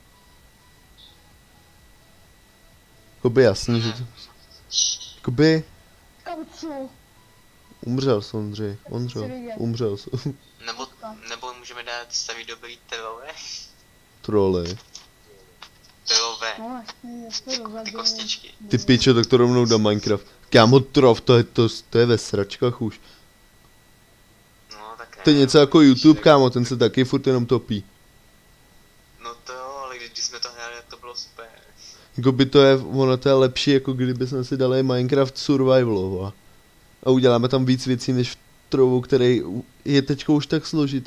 Jakoby jasný, že to... Jakoby... Kapcu. Umřel jsi, Ondřej. Umřel jsi. Nebo můžeme dát starý dobrý trové. Troly. Trové. No vlastně, to Ty dovadí. kostičky. Ty piče, tak to rovnou dá Minecraft. Kámo, trov, to je ve sračkách už. No, tak ne. To je něco jako YouTube, kámo, ten se taky furt jenom topí. No to jo, ale když jsme to hráli, to bylo super. Jakoby ono to je lepší, jako kdyby jsme si dali Minecraft Survival, vole. A uděláme tam víc věcí než v trovu, který je teďko už tak složitý.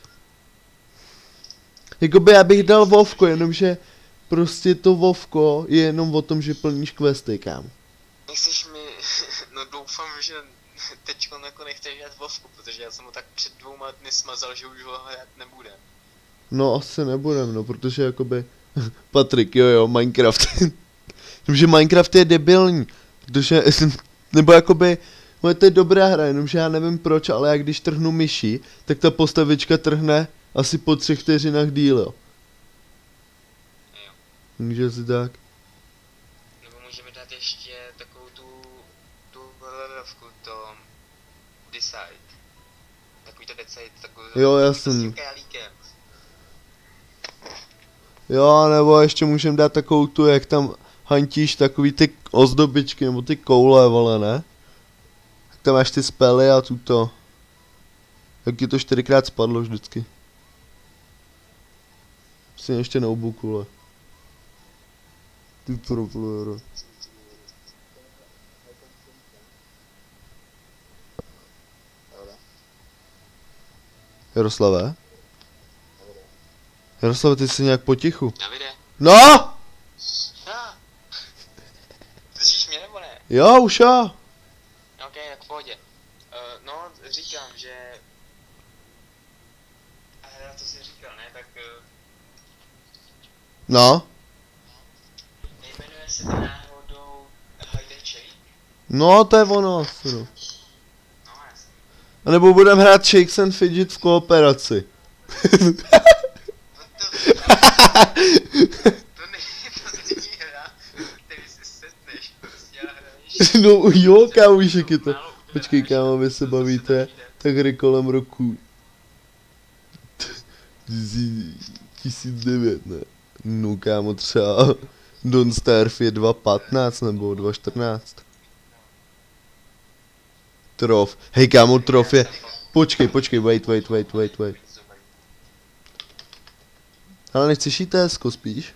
Jakoby já bych dal Vovko, jenomže prostě to Vovko je jenom o tom, že plníš questy, kámo. Myslíš mi, no doufám, že teďko jako nechceš hrát Vovku, protože já jsem ho tak před 2 dny smazal, že už ho hrát nebudem. No asi nebudem, no, protože jakoby... Patrik, jo, Minecraft. Jenomže Minecraft je debilní, protože... Nebo jakoby... No to je dobrá hra, jenomže já nevím proč, ale jak když trhnu myši, tak ta postavička trhne asi po 3 vteřinách díl, jo. Jo. Takže asi tak. Nebo můžeme dát ještě takovou tu levelovku, to Decide. Takový to Decide, takový Jo, já to jsem- s králíkem. Jo, nebo ještě můžem dát takovou tu, jak tam hantíš takový ty ozdobičky, nebo ty koule, vole, ne? Jak tam máš ty spely a tuto. Jak ti to 4krát spadlo vždycky. Si ještě notebooku, vole. Ty problére. Jaroslave? Jaroslave, ty jsi nějak potichu. Davide. No! Ah. Slyšíš mě nebo ne? Jo, už jo. Ok, tak v pohodě. No, říkám, že... Ale to jsi říkal, ne? Tak No. nejmenuje se to náhodou Hide and Shake? No, to je ono asi, no. No, jasně. A nebo budeme hrát Shakes and Fidget v kooperaci. To není hra, který si setneš, prostě a hraješ. No jo, kámošek je to. Málo uděláš. Počkej, kámo, vy se bavíte tak hry kolem roku 1009, ne? No kámo, třeba Don't Starve je 2.15 nebo 2.14. Trof. Hej kámo, Trof je... Počkej, wait. Ale nechceš jít TSko spíš?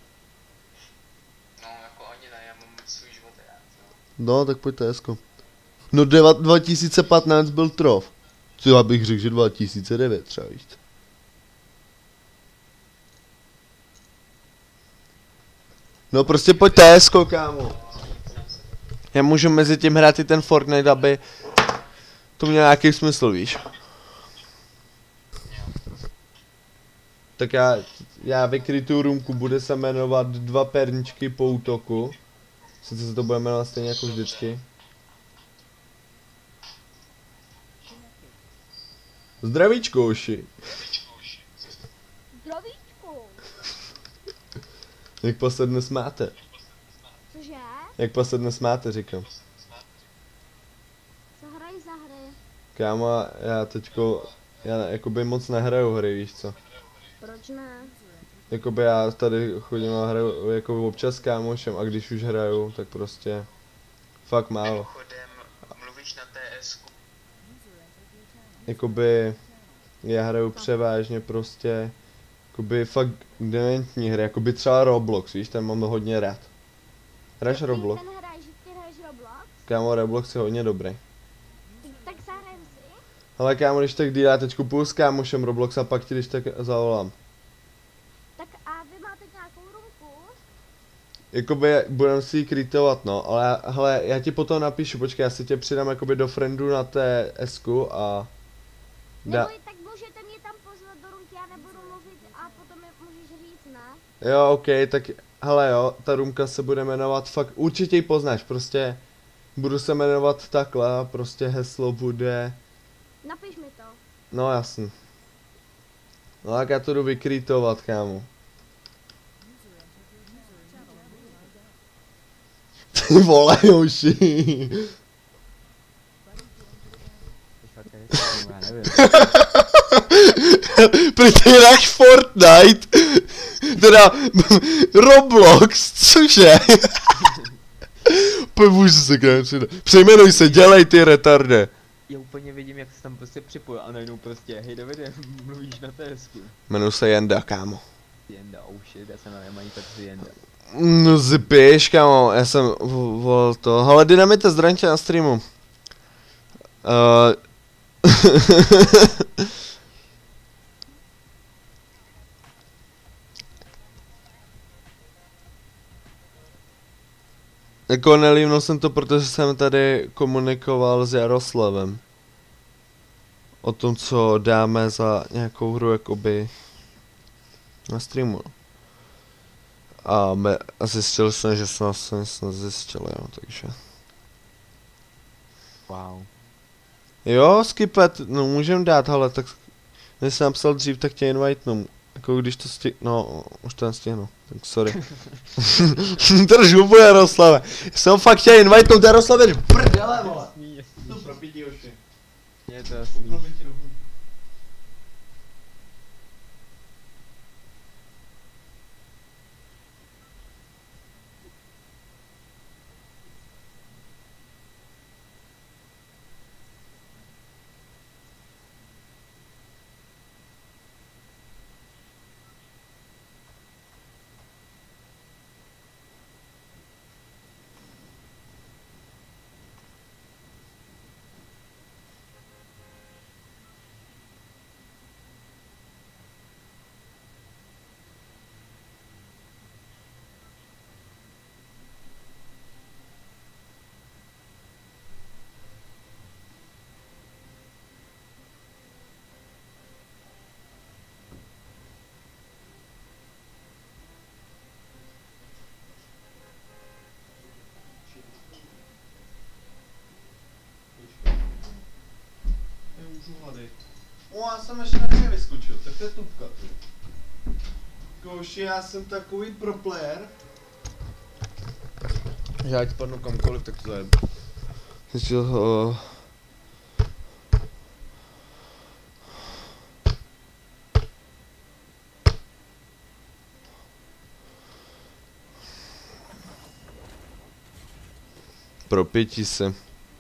No, jako ani ne, já mám svůj život rád, no. No, tak pojď TSko. No 2015 byl Trof. Co já bych řekl, že 2009 třeba, víš co? No prostě pojď TSko, kámo. Já můžu mezi tím hrát i ten Fortnite, aby to mělo nějaký smysl, víš? Tak já vykrytu roomku, bude se jmenovat 2 perničky po útoku. Sice se to bude jmenovat stejně jako vždycky. Zdravíčko, Oši. Zdravíčku. Jak pa se dnes máte? Cože? Jak pa se dnes máte, říkám. Co hrají za hry? Kámo, já jakoby moc nehraju hry, víš co? Proč ne? Jakoby já tady chodím a hraju jako občas s kámošem a když už hraju, tak prostě fakt málo. Mimochodem, mluvíš na TS-ku? Jakoby já hraju převážně prostě jakoby fakt dementní hry, jakoby třeba Roblox, víš, ten mám hodně rád. Hraješ Roblox? Ten hraješ, ty hraješ Roblox? Kámo, Roblox je hodně dobrý. Tak zahrajem si. Ale kámo, když tak díl, já teď kupuju s kámošem Roblox a pak ti když tak zavolám. Tak a vy máte nějakou roomku? Jakoby budem si ji krytovat, no, ale hele, já ti potom napíšu, počkej, já si tě přidám jakoby do friendu na té esku a... Nebo tak můžete mě tam pozvat do roomky, já nebudu mluvit a potom mi můžeš říct, ne? Jo, ok, tak hele jo, ta roomka se bude jmenovat fakt, určitě ji poznáš, prostě budu se jmenovat takhle a prostě heslo bude, Napiš mi to. no jasný. No tak já to jdu vykrytovat, kámo. Ty vole, Joši. Já nevím. Prý ty hraješ Fortnite, teda Roblox, cože? Můžu se kráčit. Přejmenuj se, dělej ty retarde. Já úplně vidím, jak se tam prostě připojil a najednou prostě, hej Davide, mluvíš na TSku. Jmenuji se Jenda, kámo. Jenda, oh shit, já jsem na nemají tak Jenda. No zbyš, kámo, já jsem volal to. Ale Dynamite, zdravím tě na streamu. Jako nelívnul jsem to, protože jsem tady komunikoval s Jaroslavem. O tom, co dáme za nějakou hru, jakoby na streamu. A zjistil jsem, že jsem nic nezjistil, jo, takže. Wow. Jo, Skipet, no můžem dát, ale tak když jsem napsal dřív, tak tě invitenu. Jako když to no, už to nestihnu, tak sorry. Drž hubu, Jaroslave. Jsem fakt chtěl invitenout Jaroslave, prdele, vole. Jasný, jasný. To propití oči. Je to jasný. Já jsem ještě na něj vyskočil, tak to je tupka. Kouši, já jsem takový pro player. Že ať spadnu kamkoliv, tak to zajebu. Propětí se.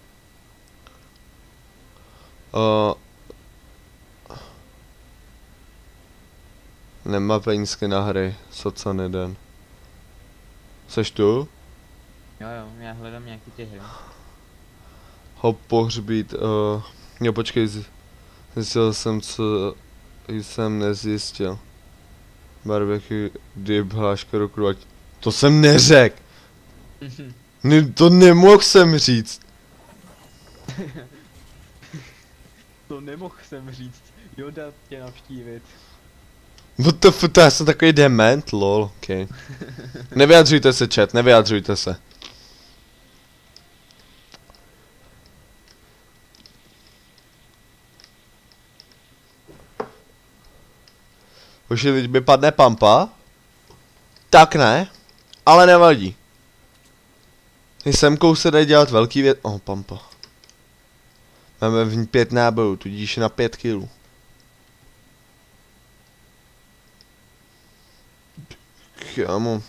Nemá penízky na hry, socan jeden. Seš tu? Jo, já hledám nějaký ty hry. Ho pohřbít, jo počkej, zjistil jsem, co jsem nezjistil. Barbecue, dip, hláška roku 2. To jsem neřekl! To nemohl jsem říct. To nemohl jsem říct. Joda tě navštívit. What the fuck, já jsem takový dement, lol, ok. Nevyjadřujte se, chat, nevyjadřujte se. Už teď by padne pampa? Tak ne, ale nevadí. I semkou se dají dělat velký věc. Pampa. Máme v ní 5 nábojů, tudíž na 5 kg. Kámo.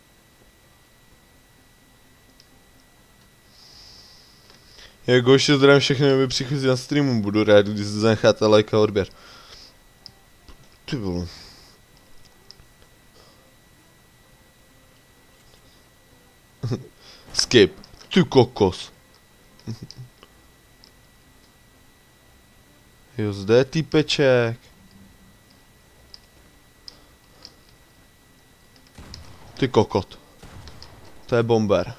Jak ještě zdravím všechny nově příchozí na streamu, budu rád, když se zanecháte like a odběr. Ty vole. Skip. Ty kokos. Jo, zde je týpeček. Ty kokot. To je bomber.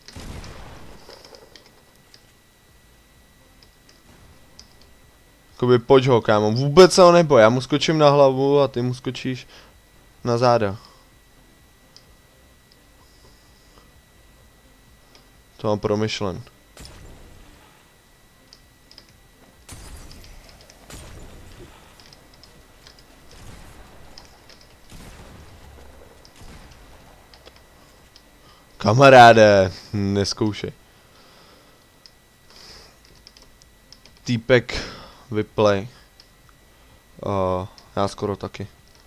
Jakoby pojď ho, kámo. Vůbec se ho neboj. Já mu skočím na hlavu a ty mu skočíš na záda. To mám promyšlen. Kamaráde, neskoušej. Týpek vyplay. Já skoro taky.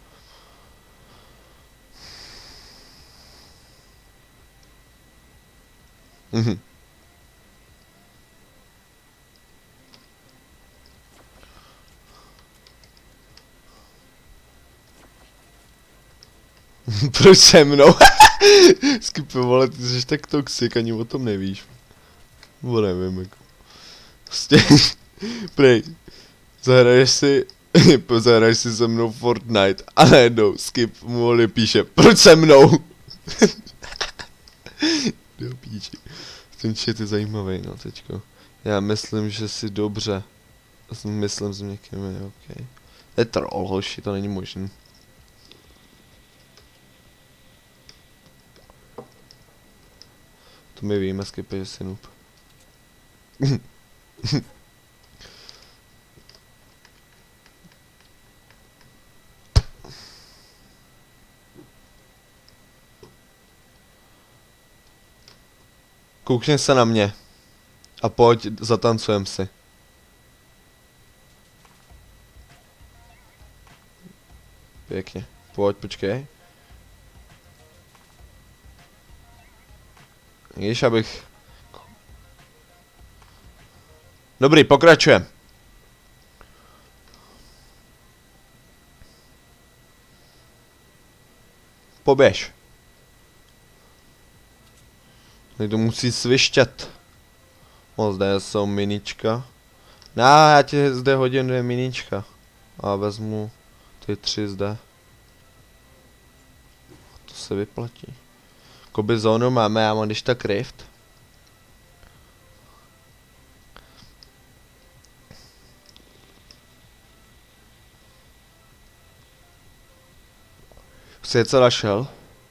Proč se mnou? Skipe, vole, ty jsi tak toxic, ani o tom nevíš. Bo nevím, jako. Prostě, prej, zahraješ si se mnou Fortnite a najednou Skip mu píše, proč se mnou? Do píči. Ten chat je zajímavý, no teďko. Já myslím, že si dobře. Myslím s někým, je ok. Je troll, hoši, to není možný. To my víme, Skipy, že jsi noob. Koukni se na mě. A pojď, zatancujem si. Pěkně. Pojď, počkej. Víš, abych... Dobrý, pokračujem. Poběž. Teď to musí svištět. O, zde jsou minička. Já ti zde hodím 2 minička. A vezmu ty 3 zde. To se vyplatí. Koby zónu máme, já mám když tak rift. Už jsi něco našel?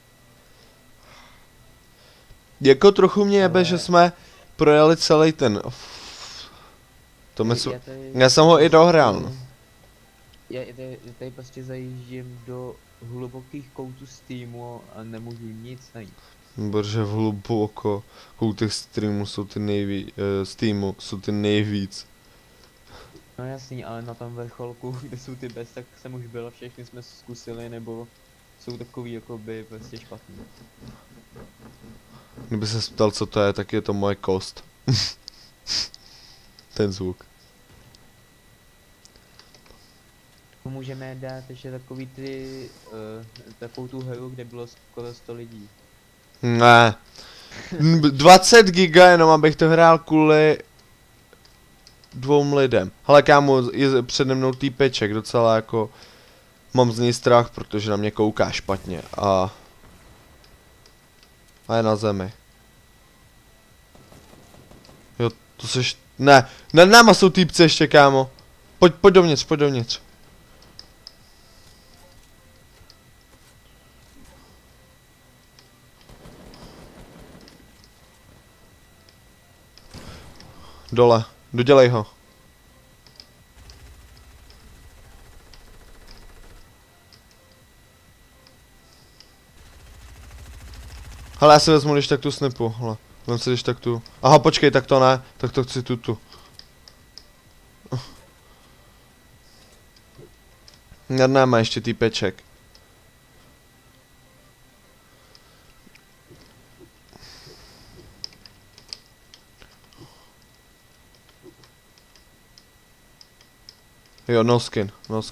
Jako trochu mě jebe, že jsme projeli celý ten... To já jsem ho i dohrál. No. Já tady prostě zajíždím do hlubokých koutů Steamu a nemůžu nic najít. Protože v hluboko koutech streamu jsou ty Steamu jsou ty nejvíc. No jasný, ale na tom vrcholku, kde jsou ty bez, tak jsem už byl, všechny jsme zkusili, nebo jsou takový jakoby prostě špatný. Kdyby se ptal, co to je, tak je to moje kost. Ten zvuk. Můžeme dát ještě takový ty, takovou tu hru, kde bylo skoro 100 lidí. Ne. 20 giga jenom, abych to hrál kvůli 2 lidem. Hele kámo, je přede mnou týpeček, docela jako... Mám z něj strach, protože na mě kouká špatně a je na zemi. Jo, to seš... Ne, nad náma jsou týpci ještě, kámo. Pojď dovnitř, pojď dovnitř. Dole, dodělej ho. Hele, já si vezmu když tak tu snipu, hele. Vem si když tak tu. Aha, počkej, tak to ne, tak to chci tu. Nad náma ještě týpeček. Jo, no skin.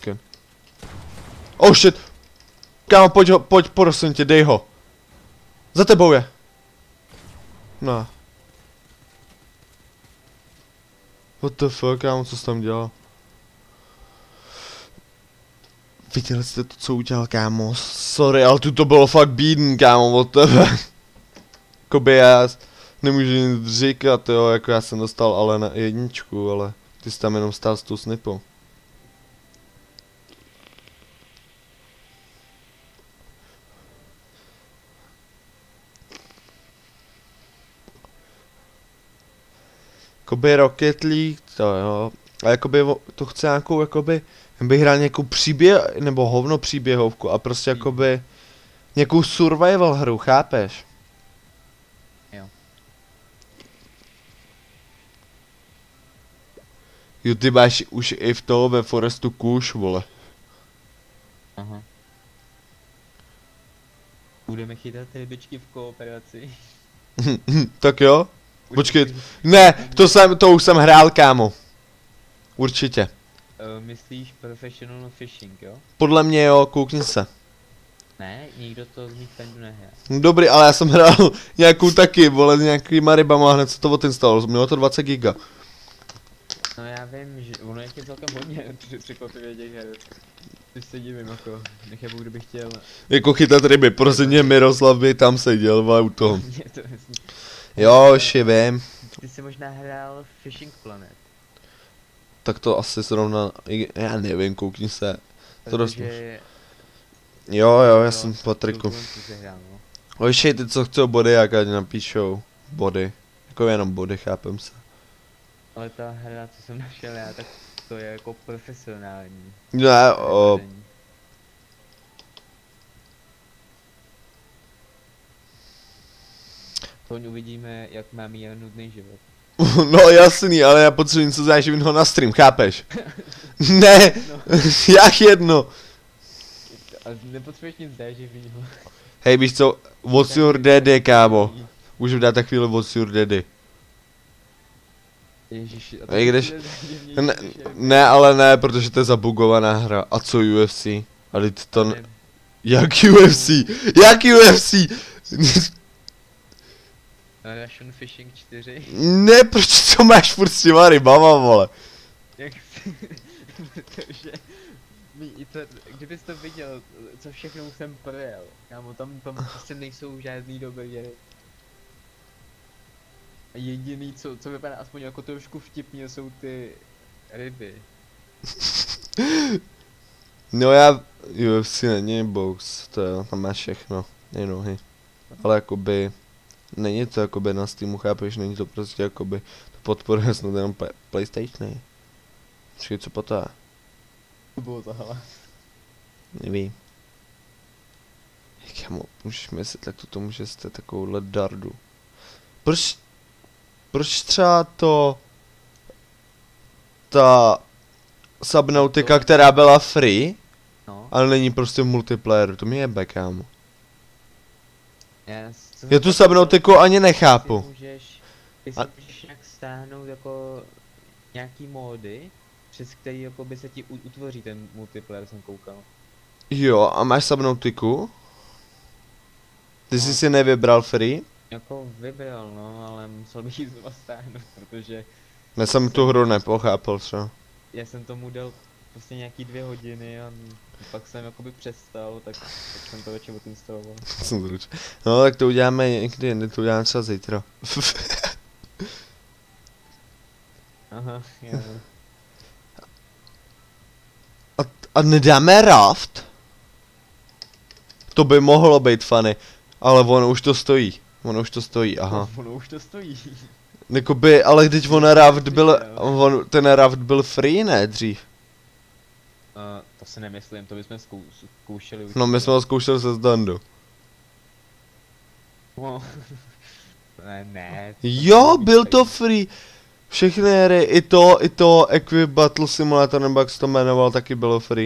Oh shit! Kámo, pojď, prosím tě, dej ho. Za tebou je. No. What the fuck, kámo, co jsi tam dělal? Viděli jste to, co udělal, kámo? Sorry, ale tu to bylo fakt bídný, kámo, od tebe. Jakoby já nemůžu nic říkat, jo, jako já jsem dostal ale na 1, ale ty jsi tam jenom stál s tou snipou. Jakoby Rocket League, to jo, a jakoby to chce nějakou, jakoby, bych hrál nějakou příběh, nebo hovno příběhovku a prostě jakoby, nějakou survival hru, chápeš? Jo. Jo, ty máš už i v toho ve Forestu kůž, vole. Aha. Budeme chytat rybičky v kooperaci. Tak jo? Počkej, ne, to už jsem hrál, kámo. Určitě. Myslíš professional fishing, jo? Podle mě jo, koukni se. Ne, nikdo to z mých friendů nehrál. Dobrý, ale já jsem hrál nějakou taky, vole, s nějakýma rybama a hned se to odinstaloval, mělo to 20 giga. No já vím, že ono je celkem hodně překvapivě těch her. Když se divím, jako, nechápu, kdybych chtěl. Jako chytat ryby, prosím mě, Miroslav by tam seděl, u toho. Jo, už je vím. Ty jsi možná hrál Fishing Planet. Tak to asi zrovna, já nevím, koukni se. To dost. Protože... Jo, já jsem Patriku. Tulku jsi hrál, no. Ošej, ty co chcou body, jak ať napíšou. Body. Jako jenom body, chápem se. Ale ta hra, co jsem našel já, tak to je jako profesionální. Ne, Vypadení. To uvidíme, jak mám jen nudný život. no jasný, ale já potřebuji něco záživného na stream, chápeš? ne, No. jak jedno. A nepotřebuješ nic záživného. Hej, víš co, what's your daddy, kámo? Můžu dát tak chvíli what's your daddy. Ježiši, a Hej, když- bude záživnější, Ne, než je- ne, ale ne, protože to je zabugovaná hra. A co UFC? Ale to... Ne, Jak UFC? Jak UFC? Russian Fishing 4. ne, proč to máš furt s těma rybama, vole? Jak si... Protože... Kdybys to viděl, co všechno jsem projel. Kámo, tam prostě nejsou žádný dobré hry. A jediný, co vypadá aspoň jako trošku vtipně, jsou ty ryby. No já... UFC není box, to je, tam máš všechno. Nej nohy. Ale jakoby... Není to jakoby na Steamu, chápeš, není to prostě jakoby... To podporuje snad jenom PlayStation. Počkej, co potá? To bylo za hlas. Nevím. Kámo, můžeš myslet, jak to může jste takovouhle dardu. Proč třeba to... Ta... Subnautica, která byla free, No, ale není prostě v multiplayeru, to mi jebe, kámo. co Já tu Subnautiku ani nechápu. Ty si můžeš nějak stáhnout jako nějaký módy, přes který jako by se ti utvoří ten multiplayer, jsem koukal. Jo, a máš Subnautiku? Ty jsi No. si nevybral free? Jako vybral, no, ale musel bych ji znova stáhnout, protože Já jsem tu hru nepochápal třeba. já jsem tomu dal prostě nějaký 2 hodiny a pak jsem jakoby přestal, tak jsem to radši odinstaloval. No tak to uděláme někdy jindy, to uděláme třeba zítra. Aha, jo. A nedáme raft? To by mohlo být funny, ale ono už to stojí. Ono už to stojí, aha. Ono už to stojí. Jakoby, ale když ten raft byl free, ne, dřív? To si nemyslím, to bychom zkoušeli No my jsme ho zkoušeli se Zdandu. No. ne. Jo, byl to free. Všechny hry, i to Equip Battle Simulator, nebo jak se to jmenoval, taky bylo free.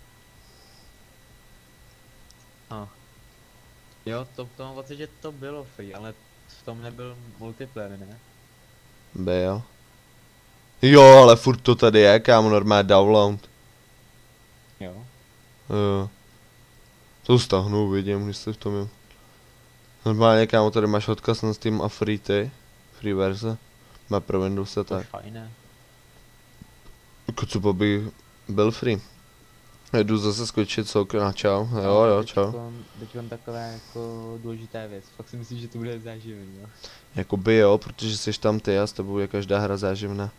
Jo, to mám pocit, že to bylo free, ale v tom nebyl multiplayer, ne? Byl. Jo, ale furt to tady je, kámo, normálně download. Jo. Jo. To stáhnu, uvidím, když se v tom je. Normálně, kámo, tady máš odkaz na Steam a free ty. Free verze. Má pro Windows a To je tak. fajn, ne? Jako co by byl free. Jdu zase skočit na čau. Jo, čau. Teď mám taková jako důležitá věc, fakt si myslím, že to bude záživný, jo. Jakoby jo, protože jsi tam ty a s tebou je každá hra záživná.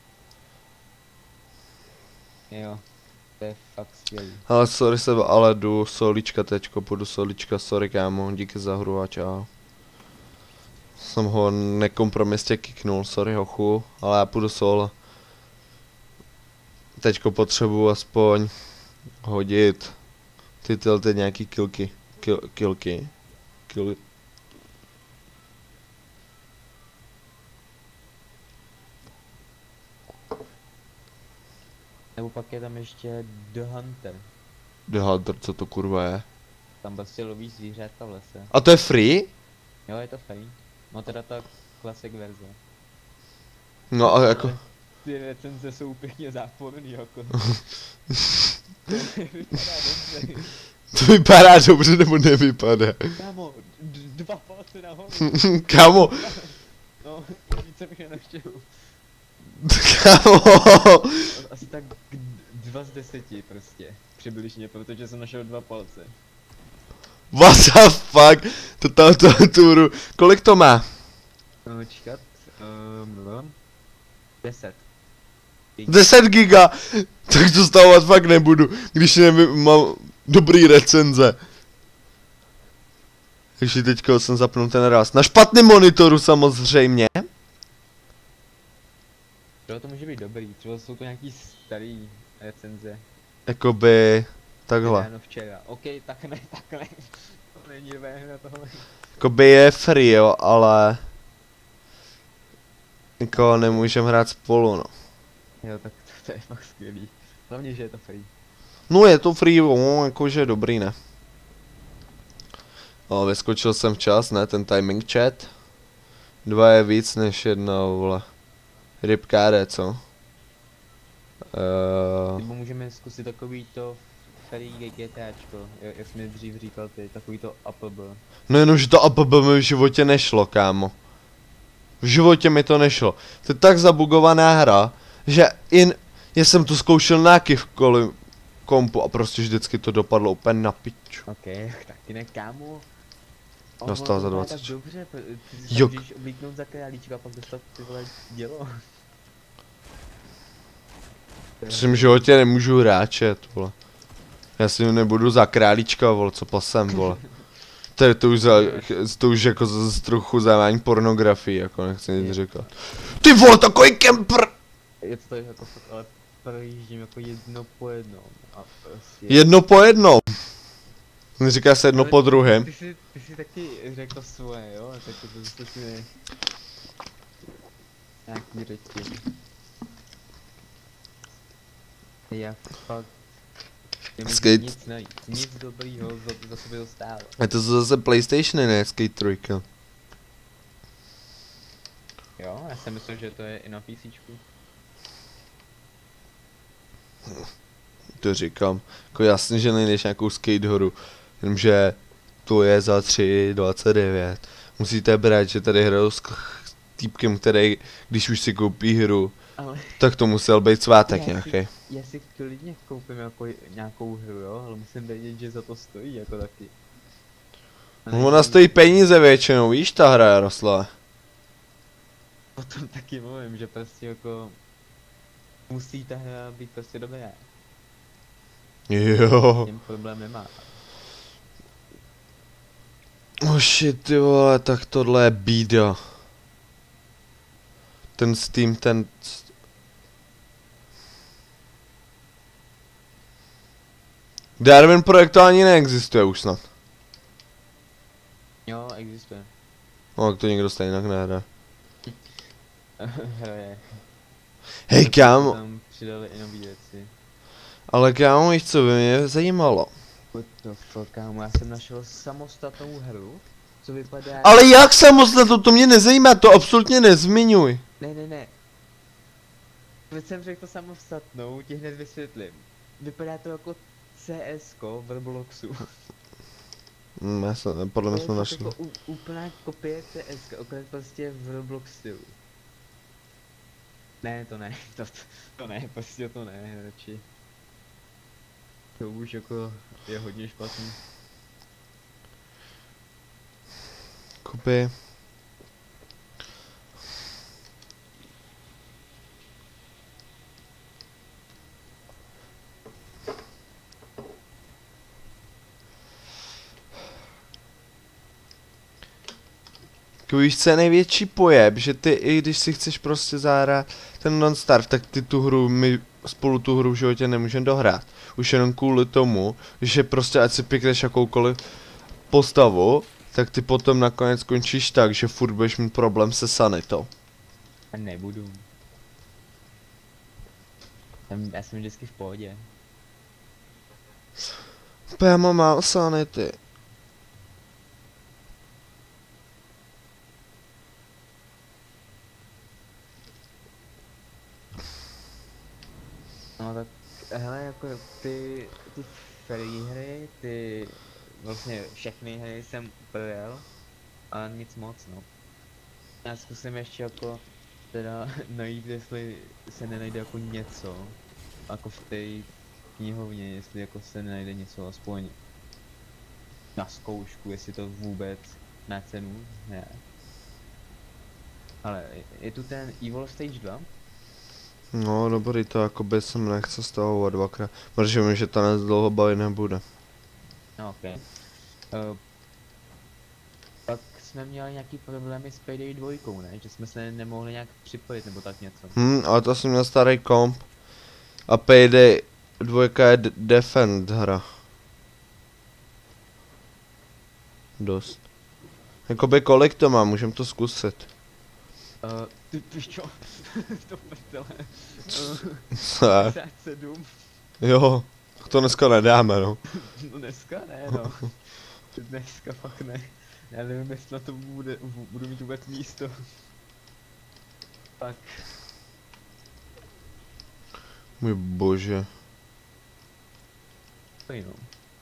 Jo, to je fakt skvělý. Ale sorry sebe, ale jdu solička tečko, půjdu solička, sorry kámo, díky za hru a čau. Jsem ho nekompromisně kiknul, sorry hochu, ale já půjdu solo. Teďko potřebuji aspoň hodit ty nějaký kilky. Nebo pak je tam ještě The Hunter. The Hunter, co to kurva je? Tam prostě loví zvířátka v lese. A to je free? Jo, je to fajn. No teda ta classic verze. No a jako... Ale ty recenze jsou pěkně záporný, jako. To vypadá dobře. To vypadá dobře nebo nevypadá? Kámo, 2 palce nahoru. Kámo, No, více bych nenavštěl. kámo. Asi tak 2 z 10 prostě. Přibližně, protože jsem našel 2 palce. What the fuck? Tu hru. Kolik to má? Čekat, 10. 10 giga! Tak to stahovat fakt nebudu, když nevím, mám dobrý recenze. Takže teďka jsem zapnul ten raz. Na špatném monitoru samozřejmě. Třeba to může být dobrý, třeba jsou to nějaký starý recenze. Jakoby... Takhle. Ráno včera. OK, tak ne, takhle. To není dobré hra tohle. Jakoby je free, jo, ale... Jako nemůžem hrát spolu, no. Jo, tak to je fakt skvělý. Hlavně, že je to free. No je to free, no, jakože dobrý, ne. O, vyskočil jsem včas, ne, ten timing chat. 2 je víc než 1, vole. Rybkáre, co? Nebo můžeme zkusit takový to free GTAčko, jak jsi mi dřív říkal ty, takový to APB. No jenom, že to APB mi v životě nešlo, kámo. V životě mi to nešlo. To je tak zabugovaná hra, že já jsem to zkoušel na jakýchkoliv kompu a prostě vždycky to dopadlo úplně na piču. OK, taky ne, kámo. Dostal za to je 20. tak dobře, ty Jo. můžeš oblíknout za králíčka a pak dostat ty vole dělo. V svým životě nemůžu hráčet, vole. Já si nebudu za králíčka, vole, co pasem, vole. To už jako z trochu zavání pornografii, jako nechci nic říkat. Ty vole, takový kempr! Je to tady jako fakt, ale projíždím jako jedno po jednom a prostě... Jedno po jednom. Neříká se jedno Ale po druhém. Ty si taky řekl svoje, jo? Tak to si ne... Nějaký řeči. Já fakt... nemůžu Skate. Nic najít, nic dobrýho za sebe dostává. A to jsou zase PlayStationy, ne Skate 3. Jo, já jsem myslel, že to je i na PCčku. To říkám. Jako jasně, že nejdeš nějakou skate hru. Jenomže to je za 3,29. Musíte brát, že tady hraju s týpkem, který, když už si koupí hru, Ale tak to musel být svátek Já nějaký. já si klidně koupím jako nějakou hru, jo, ale musím vědět, že za to stojí jako taky. A No, ona stojí peníze většinou, víš ta hra, Jaroslave. Potom taky mluvím, že prostě jako... Musí ta hra být prostě dobrá. Jo. Tím problém nemá. Oh shit, ty vole, tak tohle je bída. Ten Steam, ten... Darwin projekt to ani neexistuje už snad. Jo, existuje. No, tak to někdo stejně jinak nehraje. Hraje. Hej kámo, Tam přidali i nový věci. ale kámo, víš co by mě zajímalo? What the fuck, kámo, já jsem našel samostatnou hru, co vypadá... Ale jak samostatnou, to mě nezajímá, to absolutně nezmiňuj. Ne. Když jsem řekl samostatnou, ti hned vysvětlím. Vypadá to jako CSko v Robloxu. Já jsem, podle mě jsme To je našli. jako úplná kopie CSka, akorát prostě v Roblox stylu. Ne, to ne, prostě to ne, radši. To už jako je hodně špatný. Kopy. Víš, co je největší pojeb, že ty, i když si chceš prostě zahrát ten non-starve, tak ty tu hru, my spolu tu hru v životě nemůžeme dohrát. Už jenom kvůli tomu, že prostě ať si pikneš jakoukoliv postavu, tak ty potom nakonec skončíš tak, že furt budeš mít problém se sanitou. A nebudu. Já jsem vždycky v pohodě. Já mám málo sanity. No tak, hele, jako ty free hry, ty vlastně všechny hry jsem projel, a nic moc, no. Já zkusím ještě jako teda najít, jestli se nenajde jako něco, jako v té knihovně, jestli jako se nenajde něco aspoň na zkoušku, jestli to vůbec na cenu, ne. Ale je tu ten Evil Stage 2? No dobrý, to jakoby jsem nechce stahovat dvakrát, protože vím, že to nás dlouho bavit nebude. No ok. Pak jsme měli nějaký problémy s Payday 2, ne? Že jsme se nemohli nějak připojit nebo tak něco. Ale to jsem měl starý komp. A Payday 2 je defend hra. Dost. Jakoby kolik to má, můžem to zkusit. Ty pičo, to prdele. Co je? 57. Jo, to dneska nedáme, no. No dneska ne, no. Dneska fakt ne. Já nevím, jestli na to budu mít vůbec místo. Tak. Můj bože. To jenom.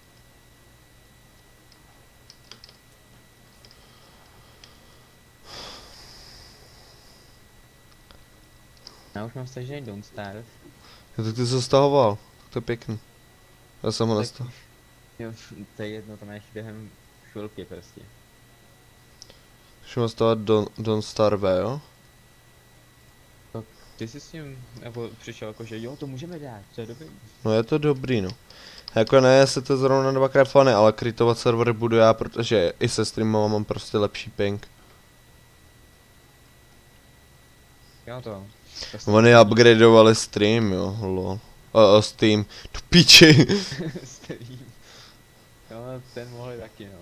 Já už mám stažený Don't Starve. Já to ty jsi stahoval, to je pěkný. Já jsem ho Tak- nestahoval. Jo, to je jedno, to máš během chvilky prostě. Můžeme stahovat Don't Starve, jo? Ty jsi s tím jako přišel jako, že jo, to můžeme dát, to je dobrý. No je to dobrý, no. Jako ne, jestli to zrovna dvakrát fany, ale krytovat servery budu já, protože i se streamem mám prostě lepší ping. Jo to. Oni upgradeovali stream, jo, lol. Steam, do piči. Stream. Jo, ten mohli taky, no.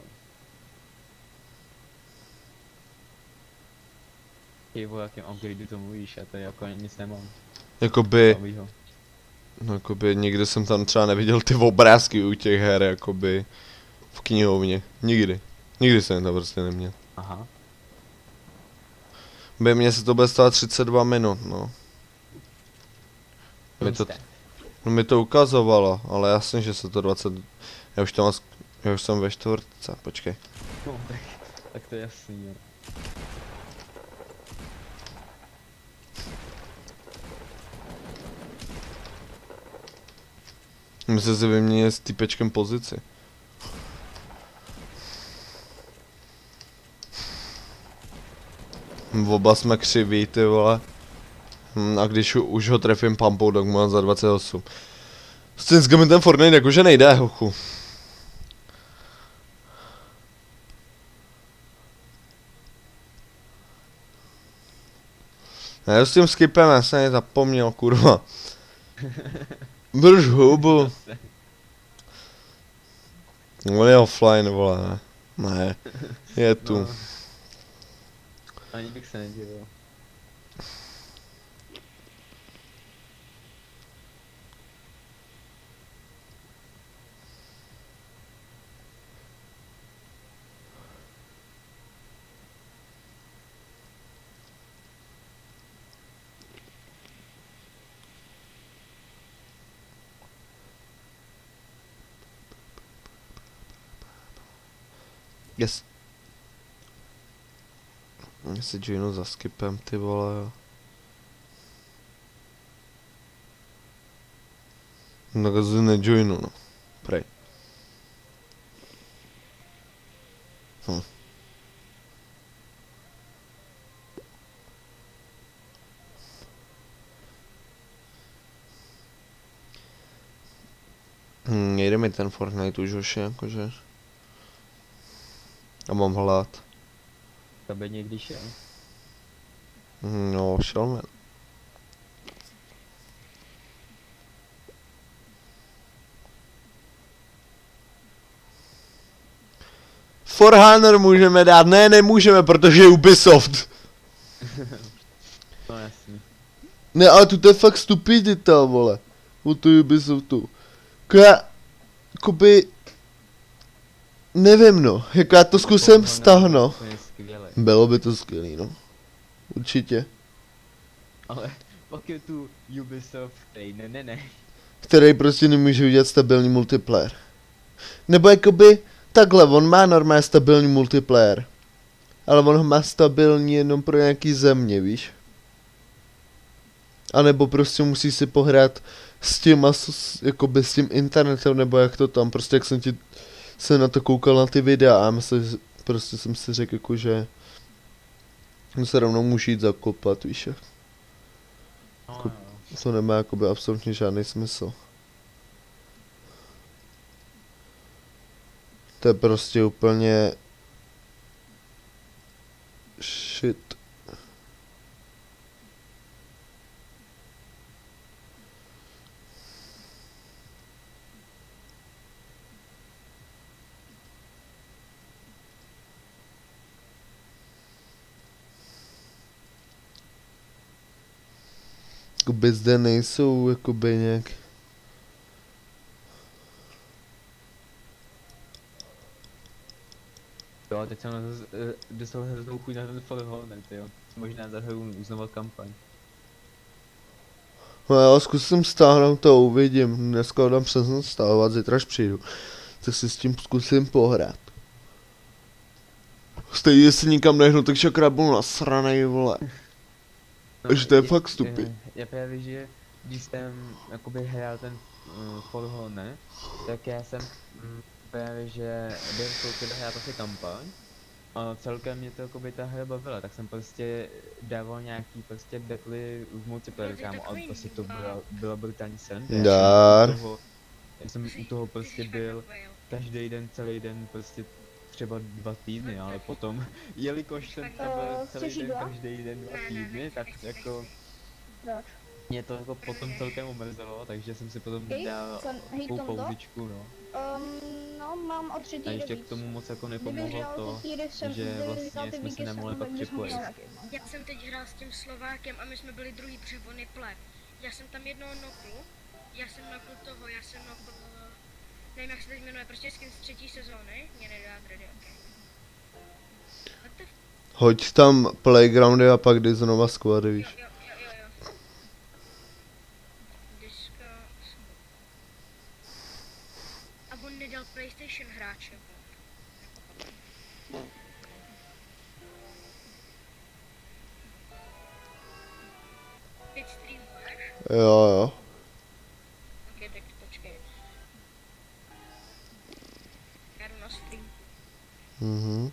O jakém upgradeu to mluvíš, já to jako nic nemám. Jakoby, Novýho. no jakoby nikdy jsem tam třeba neviděl ty obrázky u těch her, jakoby v knihovně. Nikdy. Nikdy jsem to prostě neměl. Aha. By mě se to bude stát 32 minut, no. Mi to ukazovalo, ale jasně, že se to 20... Já už jsem ve čtvrtce, počkej. No, tak to je jasný, jo. My se si vyměnili s týpečkem pozici. Oba jsme křiví, ty vole. A když už ho trefím pumpou, tak mu za 28. S Cinska mi ten Fortnite jakože nejde, hochu. Já s tím skipem, já jsem zapomněl, kurva. Drž hubu. On je offline, vole. Ne, je tu. No. Ani bych se nedivil. Yes. Já si joinu za skipem, ty vole, jo. No tak si nejoinu, no. Prej. Nejde mi ten Fortnite už hoši, jakože. A mám hlad. To by někdy šel. No, šel mi. Forerunner můžeme dát, ne, nemůžeme, protože je Ubisoft. No jasný. Ne, ale to je fakt stupidita, vole. O to Ubisoftu. Jakoby... Nevím, no. Jako já to zkusím stáhnout. To je skvělé. Bylo by to skvělý, no. Určitě. Ale pak je tu Ubisoft, který ne. Který prostě nemůže udělat stabilní multiplayer. Nebo jakoby... Takhle, on má normálně stabilní multiplayer. Ale on ho má stabilní jenom pro nějaký země, víš? A nebo prostě musí si pohrát s tím jakoby s tím internetem, nebo jak to tam, prostě jak jsem na to koukal na ty videa a prostě jsem si řekl jako, že se rovnou musí jít zakopat, víš jak. No, no. To nemá jakoby absolutně žádný smysl. To je prostě úplně... shit. Jakoby zde nejsou jakoby nějak... Jo, teď jsem dostal hroznou chuť na ten For Honor, jo. Možná zahraju znovu kampaň. No já zkusím stáhnout to, uvidím. Dneska dám přes noc stahovat, zítra až přijdu. Tak si s tím zkusím pohrát. Stejně si nikam nehnu, tak čakrát budu nasranej, vole. Že to je fakt stupid. Já právě, že když jsem jakoby hrál ten For Honor, tak já jsem právě, že během toho hrát asi kampaň. A celkem mě to jakoby ta hra bavila, tak jsem prostě dával nějaký prostě battle v multiplayer, kámo, ale prostě to byla brutální sranda. Dár. Já jsem u toho prostě byl každý den, celý den, prostě třeba 2 týdny, ale potom, jelikož jsem tam byl celý den, každý den 2 týdny, tak jako mě to jako potom celkem omrzelo, takže jsem si potom dal takovou pauzičku, no. No, mám o 3 týdny A ještě víc. k tomu moc jako nepomohlo to, že vlastně jsme se nemohli pak připojit. Já jsem teď hrál s tím Slovákem a my jsme byli druhý, protože on je pleb. Já jsem tam jednoho nokl, nevím jak se teď jmenuje, prostě skin z 3. sezóny, mě nedá ready, okay. What the Hoď tam playgroundy a pak jdi znova squady, víš. jo. Diska... A on nedal PlayStation hráče. Teď streamuješ? Jo. Ok, tak počkej. Já jdu na stream. Mhm.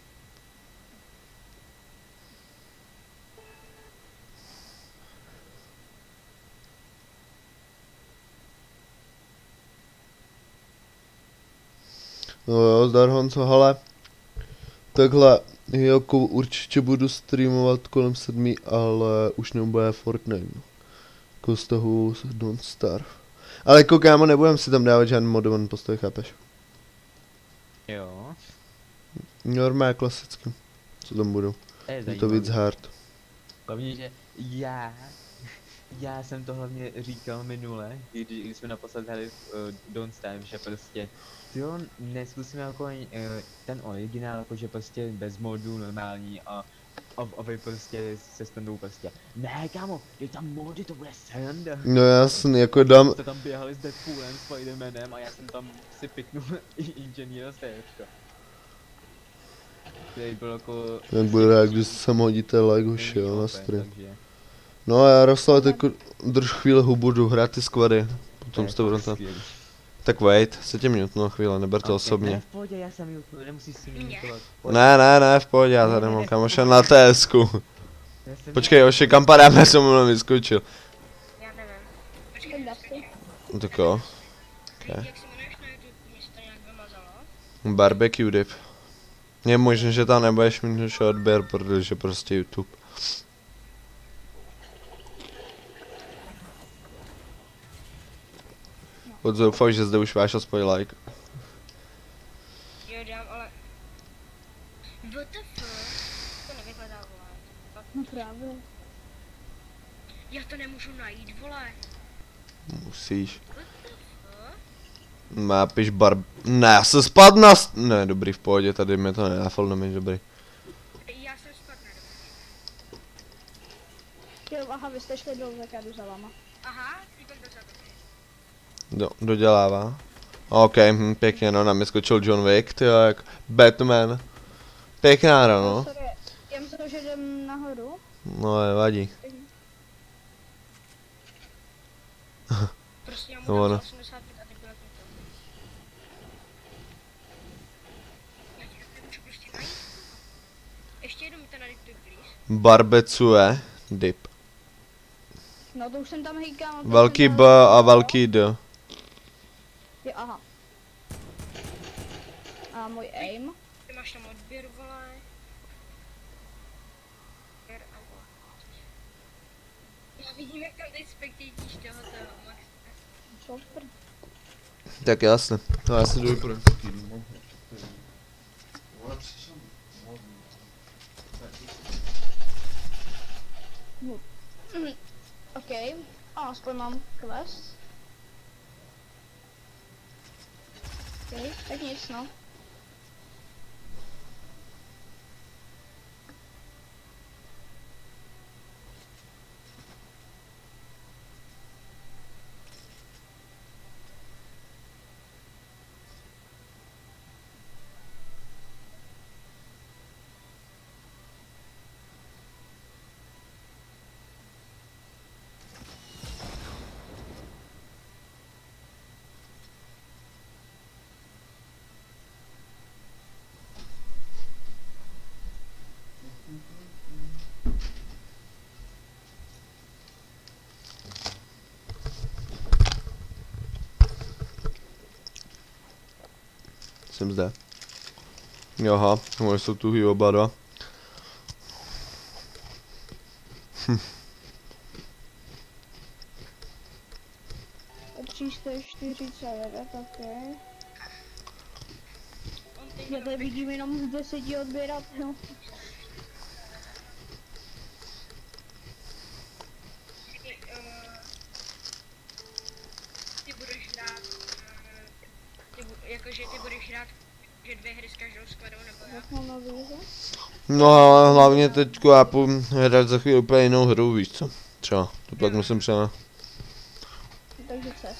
No jo, zdar Honco, hele. Takhle, jako určitě budu streamovat kolem 7, ale už nebude Fortnite, no. Jako z toho Don't Starve. Ale jako kámo, nebudem si tam dávat žádný modovaný postoj, chápeš? Jo. Normálně klasicky. Co tam budou? Je to víc hard. Hlavně, že já jsem to hlavně říkal minule, když jsme naposled hráli Don't Starve, že prostě jo, neskusíme jako ten originál, jakože prostě bez modů normální a vy prostě se standou prostě ne kámo, dej tam mody, to bude sranda. No jasný, jako dám... Jste tam běhali s Deadpoolem, Spidermanem a já jsem tam si piknul inženýra Stérečka. Který byl jako... Jak bude rád, když sem hodíte like, hoši, jo, na stream. Takže... No a Jaroslav, teď drž chvíli hubu, jdu hrát ty squady. Potom s to budu tam. Tak wait, se tě mutnu chvíli, neber to osobně. Ne, v pohodě, já jsem mutnu, nemusíš si mě mutovat. Ne, v pohodě, já tady mám kamoše na TSku. Počkej, hoši, kam padáme, já jsem mu vyskočil. Já nevím. Tak Počkej, dá si. No tak jo. jak se jmenuješ na YouTube, mě se to nějak vymazalo? Barbecue dip. Je možné, že tam nebudeš mít už odběr, protože prostě YouTube. Odzoufal, že zde už máš aspoň like. Jo, dám, ale... WTF? To nevypadá, vole. Fakt. No právě. Já to nemůžu najít, vole. Musíš. WTF? Mápiš Ne, já se spadl na... Ne, dobrý, v pohodě, tady mi to nedá full damage, dobrý. Já jsem spadne. Jo, aha, vy jste šli dolů, tak já jdu za váma. Aha, týpek dozadu. Dodělává. OK, pěkně, no, na mě skočil John Wick, tyjo, jak Batman. Pěkná hra, no. Sorry, já myslím, že jdem nahoru. No, nevadí. Prostě já mu No, dám ono. 85 a teď bude to. Já ti to nemůžu prostě najít. Ještě jednou mi to nadiktuj, please. Barbecue dip. No to už jsem tam hýkal. no to Velký jsem B tam a hýkal. velký D. Jo, aha. A můj aim. Ty máš tam odběr, vole. Odběr a vole. Já vidím, jak tam teď spektětíš tohoto, Max. Super. Tak jasně. To já si jdu pro OK. A aspoň mám quest. OK, tak nic no. Jsem zde. Aha, moje jsou tuhý oba dva. Je 349, OK. On teď Já tady vidím jenom z 10 odběrat, no. ty budeš hrát, jakože ty budeš hrát, že 2 hry s každou skladou, nebo já? Jak mám na výze? No ale hlavně teďko já půjdu hrát za chvíli úplně jinou hru, víš co? Třeba, to pak musím třeba. Takže CES.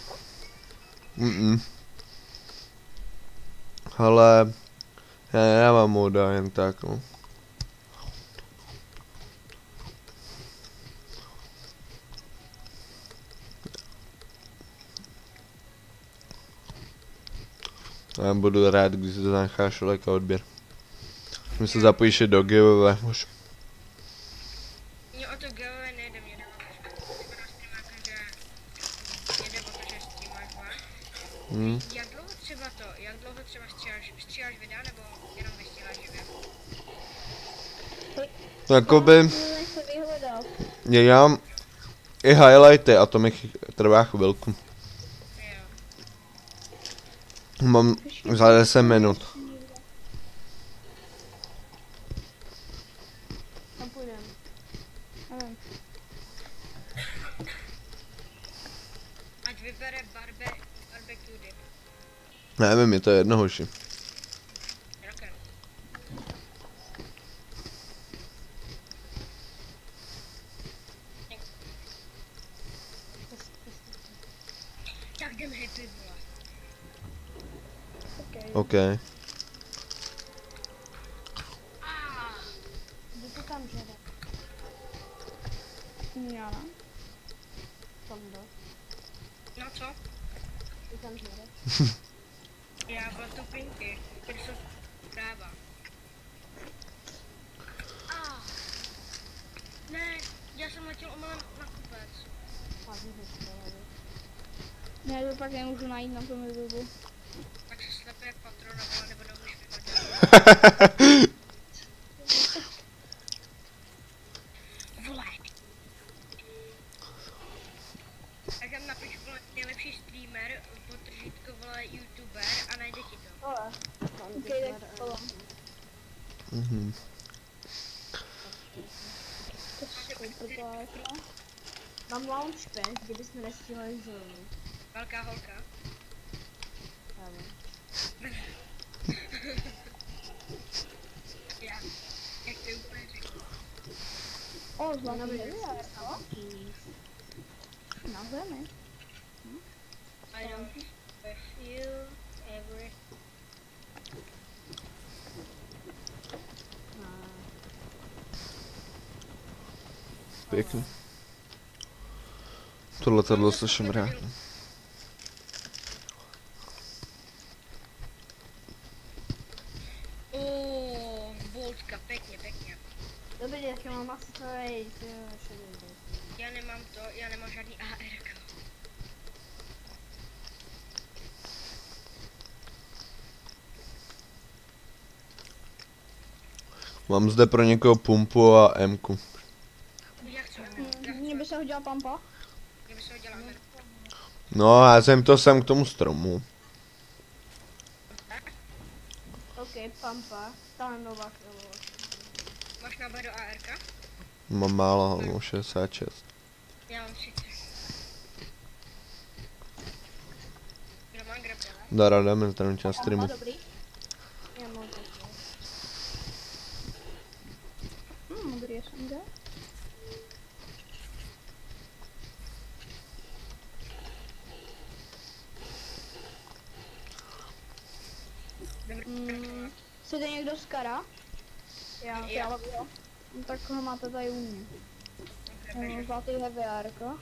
Ale já nemám moda jen tak, no. Já budu rád, když to necháš like a odběr. My se zapojíš i do giveaway už. Mně o to giveaway nejde, mě jde o to, že na streamáka, že jde o to, že streamáš, vole. Jak dlouho třeba stříháš videa, nebo jenom vysíláš živě? Jakoby, Nechci vyhledat. dělám i highlighty a to mi trvá chvilku. Jo. Mám za 10 minut. Tam půjdem. Nevím. Ať vybere barbecue dip. Nevím, je to jedno hoši. Rokem. Tak jdem happy, vole. OK. OK. Jdu to tam žere. Já ne? Tam jde. No co? Jdu tam žere. Já mám tu pinky, které jsou práva. Ne, já jsem letěl omylem na kupec. Ne, to pak nemůžu najít na tom YouTube. Tak se slepe jak patrona, ale nebo nemůžu vypadat. Vole. Tak tam napiš, vole, nejlepší streamer, potržítko, vole, youtuber a najde ti to. OK, tak to. Mám launchpad, kdybychom nestíhali zónu. Velká holka. Já, jak to úplně řekl. O, zlatý heliár, na zemi. I don't feel every... Pěkný. Tohle tadlo slyším rád. Voltka, pěkně. pěkně. Dobrý, jak já mám asi celý, Já nemám to, já nemám žádný AR. Mám zde pro někoho pumpu a M-ku. Já chci Mně by se hodila pampa. Kdyby se ho dělal AR. No, já jsem to sem k tomu stromu. OK, pampa, ta nová Máš nábor do AR? Mám málo, mám 66. Já mám 30. Kdo má grapple? Dara, dáme stranu na streamu. dobrý. Já mám to. Modrý SMG. Chcete někdo z Kara? Já. No, tak ho máte tady u mě. Zlatý heavyárko.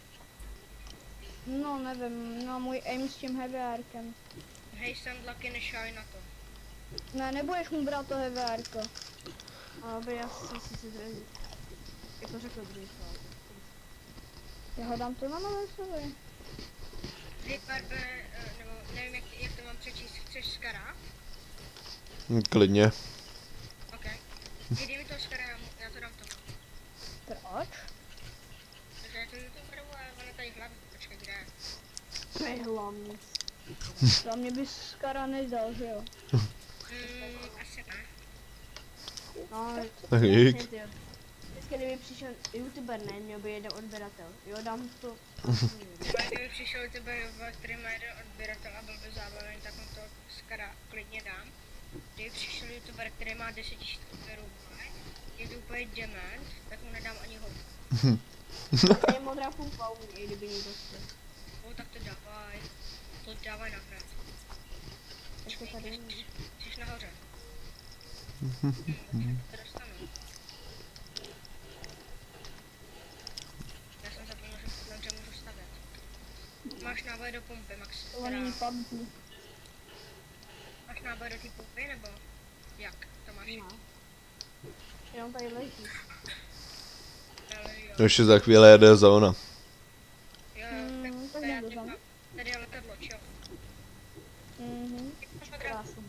No nevím, no můj aim s tím heavyárkem. Hej, Sandlaky, nešaj na to. Ne, nebudeš mu brát to heavyárko. Dobrý, já si držím. Jak to řekl druhý slov. Já ho dám to na Novesovi. Hej, Barbe, nebo nevím, jak to mám přečíst. Chceš Skara? Klidně. OK. Dej mi to Skara, já to dám tomu. Proč? Takže je to YouTuberu a ono tady hlavně, počkej, kde je? To je hlavní. Za mě bys Kara nedal, že jo? Asi ne. No, Tak dík. vždycky kdyby přišel youtuber, ne, měl by jeden odběratel. Jo, dám to. Ale kdyby přišel YouTuber, který má jeden odběratel a byl by zábavný, tak mu to Skara klidně dám. Kdyby přišel YouTuber, který má 10 000 odběrů, je to úplně dement, tak mu nedám ani ho. To je modrá pumpa u mě, kdyby někdo chce. O, tak to dávaj. To dávaj na hrad. Ještě tady není. Jsi nahoře. To dostanu. Já jsem zapomněl, že můžu stavět. Máš náboj do pumpy, Max? To není PUBG. Máš náboj do té pumpy, nebo jak to máš? No. Jenom tady leží. Ale jo. Ještě za chvíli jede zóna. Jo, tak tak já jdu teď tam. mám, tady je letadlo, čo? Máš modrá, Krásný.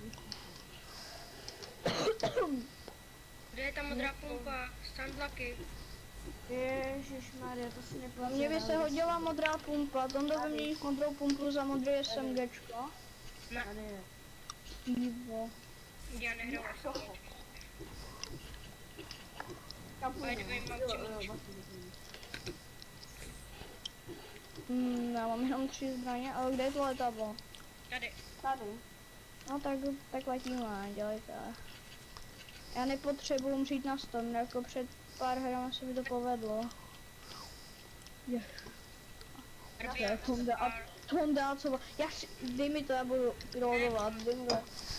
kde je ta modrá pumpa? Sandlaky. Ježišmarja, to si Na neplatí. mě by se hodila modrá pumpa, tam jde vyměnit modrou pumpu za modrý SMGčko. Ne, Tady je. Pivo. já nehraju SMG. Kapu. By the way, mám čemu. Já mám jenom 3 zbraně, ale kde je to letadlo? Tady. Tady. No tak letíme, dělejte. Já nepotřebuji umřít na storm, jako před pár hrami se mi to povedlo. Honda, co? Dej mi to, já budu pilotovat, dej mi to.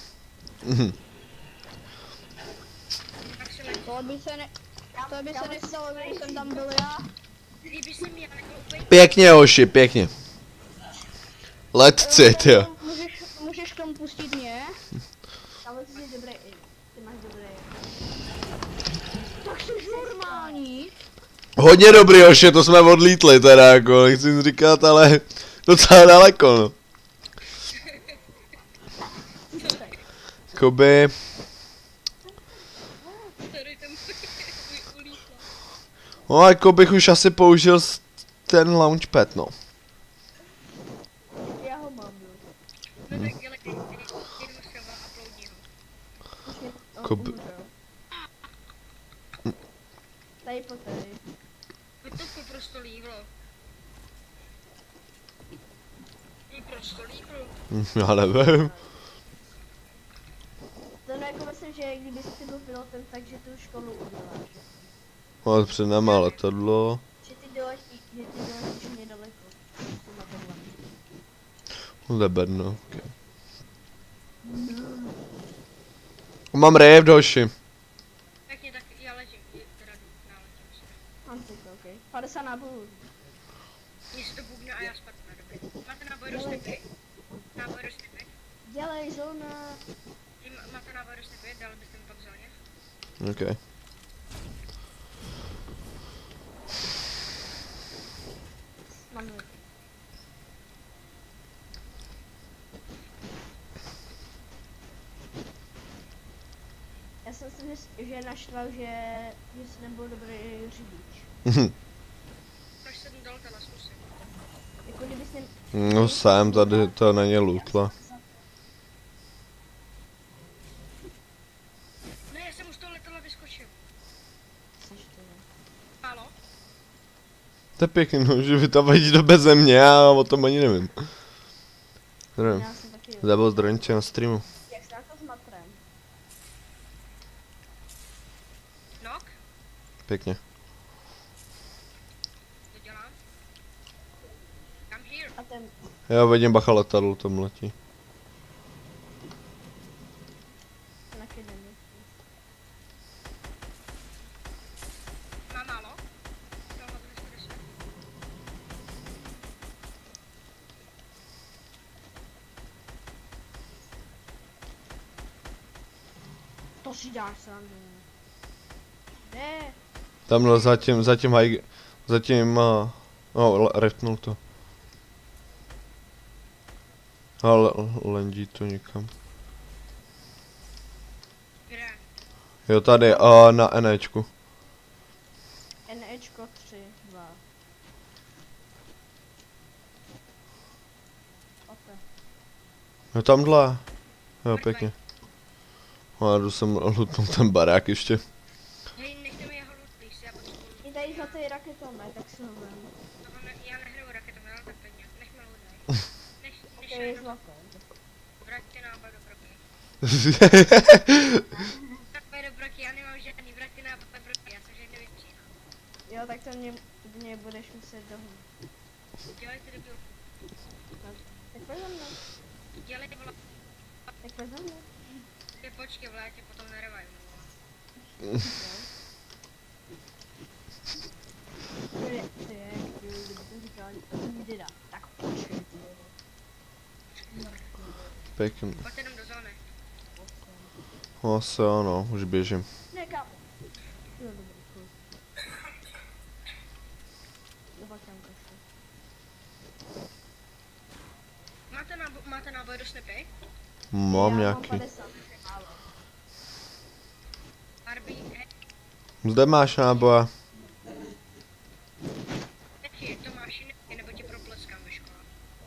Tak se letí. To by se nestalo, když jsem tam byl já. Líbí se mi, ale úplně Pěkně, Oši, pěkně. Letci, tyjo. Můžeš k tomu pustit mě? Ale ty jsi dobrý i. Ty máš dobrý i. Tak jsi normální. Hodně dobrý, Oši, to jsme odlítli teda, jako, nechci říkat, ale docela daleko, no. Jakoby, tady ten ulítla. no jako bych už asi použil ten launchpad, no. Já ho mám, jo. No tak ale jedu třeba a uploadni ho. Jakoby, Tady po tady. No to prostě líbilo. Proč to líbilo? já nevím. To jako myslím, že kdyby jsi byl pilotem, takže tu školu uděláš. Máme před náma letadlo. Že ty doletí, mě daleko. To na tohle. Leberno, okay. Mám rave, Hoši. Pěkně, tak já letím. Teda náletím se. Antika, ok. 50 nábojů. Mně se to bubne a já spadnu, dobrý. Máte náboj do snipy? Náboj do snipy? Dělej zóna. Máte náboj do snipy? Dali byste mi pak zóně? OK. Mám lidi. Já jsem si že naštval, že jsi nebyl dobrý řidič. Proč jsem do letadla zkusit? Jako kdybys ne... No jsem, tady to není lutla. Ne, já jsem už z toho letadla vyskočil. Halo? To je pěkný, no, že vy tam vadí do beze mě, já o tom ani nevím. Nevím, Já jsem taky... zabil zdrojnice na streamu. Jak se na to s matrem? Nok? Pěkně. To dělám? I'm here. A ten... Já vidím bacha letadlo, tam letí. ten taky není. Má málo? Jo, mám 210. To si dáš sám. Ne. Tamhle zatím high, no, reftnul to. Ale lendí to někam. Kde? Jo, tady, na NEčku. NEčko 3, 2. Ope. Jo, tamhle. Jo, pěkně. No, já jdu sem lutnout ten barák ještě. Hej, nechte mi jeho loot, please, já potřebuji. I tady za ty raketome, tak si ho vem. Já nehraju raketem, ale tak pěkně. Nech mi loot. Nech To je mi zlato. vraťte nápad do broky. Nápad do broky, já nemám žádný vraťte nápad do broky, já jsem žádný vypříná. Jo, tak to mě budeš muset dohnat. Dělejte debil. Tak pojď za mnou. Dělej vole. Tak pojď za mnou. Ty počkej v létě, potom nerevaj. Ty je, kdyby to říkal, jde. Tak počkej. Pěkně. Pojď jenom do zóny. Asi ano, už běžím. Nekam. Jo, dobrý, cool. Doba tam kašlu. Máte náboj do snipy? Mám Já nějaký. Mám 50, málo. Barbie, hej, Zde máš náboje. taky, Tomáši, nebo tě propleskám ve škole.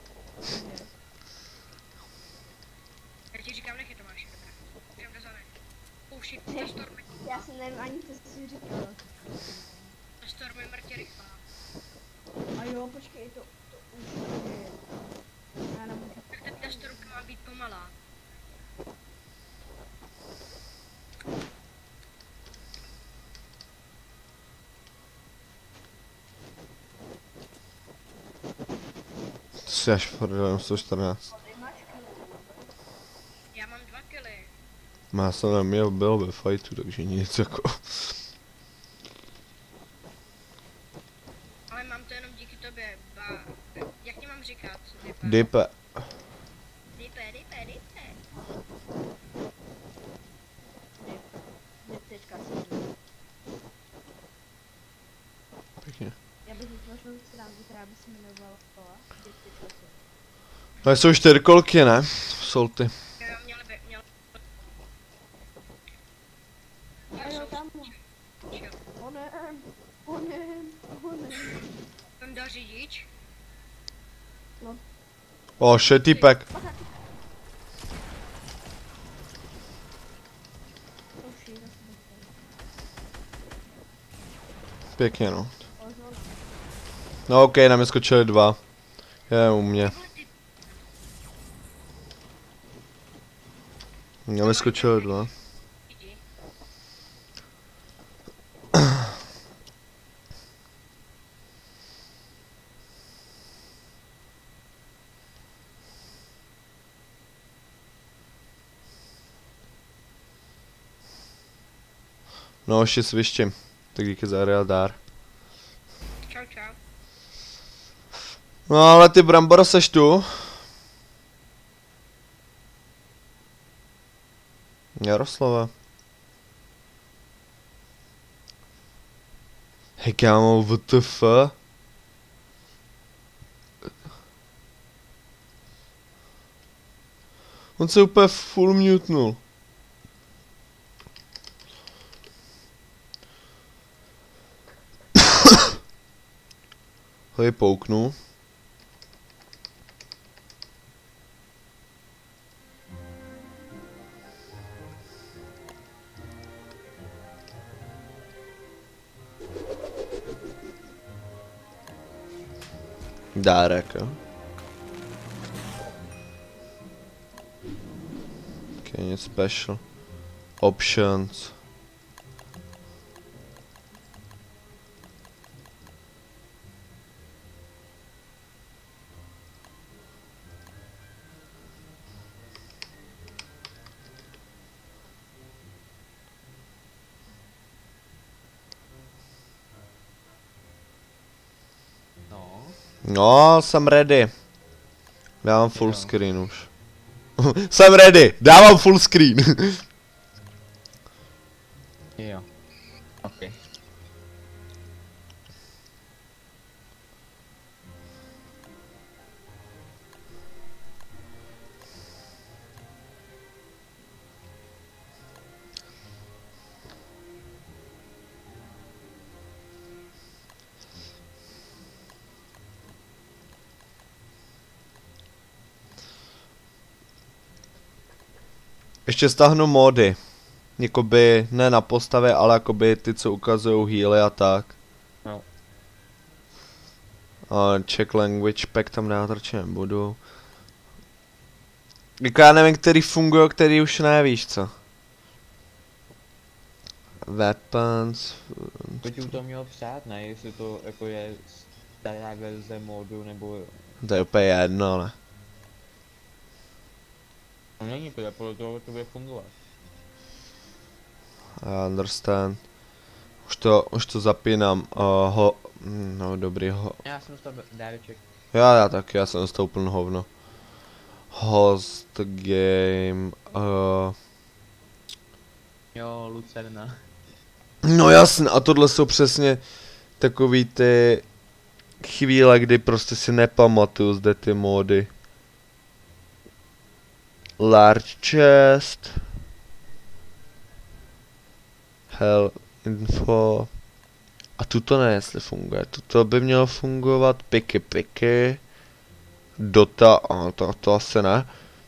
Já ti říkám, nech je Tomáši, dobré. Jdem do zóny. Oh shit, ta storm, Já jsem nevím ani, co jsi říkal. ta storm je mrtě rychlá. A jo, počkej, to už je. Já nemůžu. Tak ta stormka má být pomalá. To si až prdele, 114. Já mám 2 killy. Má se neměl, byl ve fightu, takže nic jako. Ale mám to jenom díky tobě, jak ti mám říkat? Dipe. Dipe. Teďka si jdu. Pěkně. Já bych vytvořil stránku, která by se jmenovala Kola. No jsou 4 kolky, ne? Solty. Měl. A jo, tam. Onem. Tam dal řidič. O, šetýpek. Pěkně no. No ok, na mě skočili 2. Je u mě. Na mě skočili 2. No, ještě svištím. Tak díky za real dár. Čau. No ale ty Brambora seš tu? Jaroslava. Hej kámo, WTF? On se úplně full mutenul. Ho je pouknu. Dárek, jo. Okay, nic special. Options. No, jsem ready. Dávám full screen už. Jsem ready, dávám full screen. Jo. OK. Ještě stáhnu módy. Jakoby, ne na postavě, ale jakoby ty, co ukazujou healy a tak. No. Check language pack tam dát radši nebudu. Jako já nevím, který fungují, který už ne, víš co. Weapons. To ti u toho mělo přát, ne? Jestli to jako je stará verze modu, nebo... To je úplně jedno, ale. No není to, podle toho to bude fungovat. I understand. Už to zapínám. No dobrý Já jsem dostal dáreček. Já taky, já jsem dostal úplný hovno. Host game. Jo, Lucerna. No jasně, a tohle jsou přesně takový ty chvíle, kdy prostě si nepamatuju zde ty módy. Large chest. Hell info. A tuto ne, jestli funguje. Tuto by mělo fungovat. Piky. Dota, to asi ne.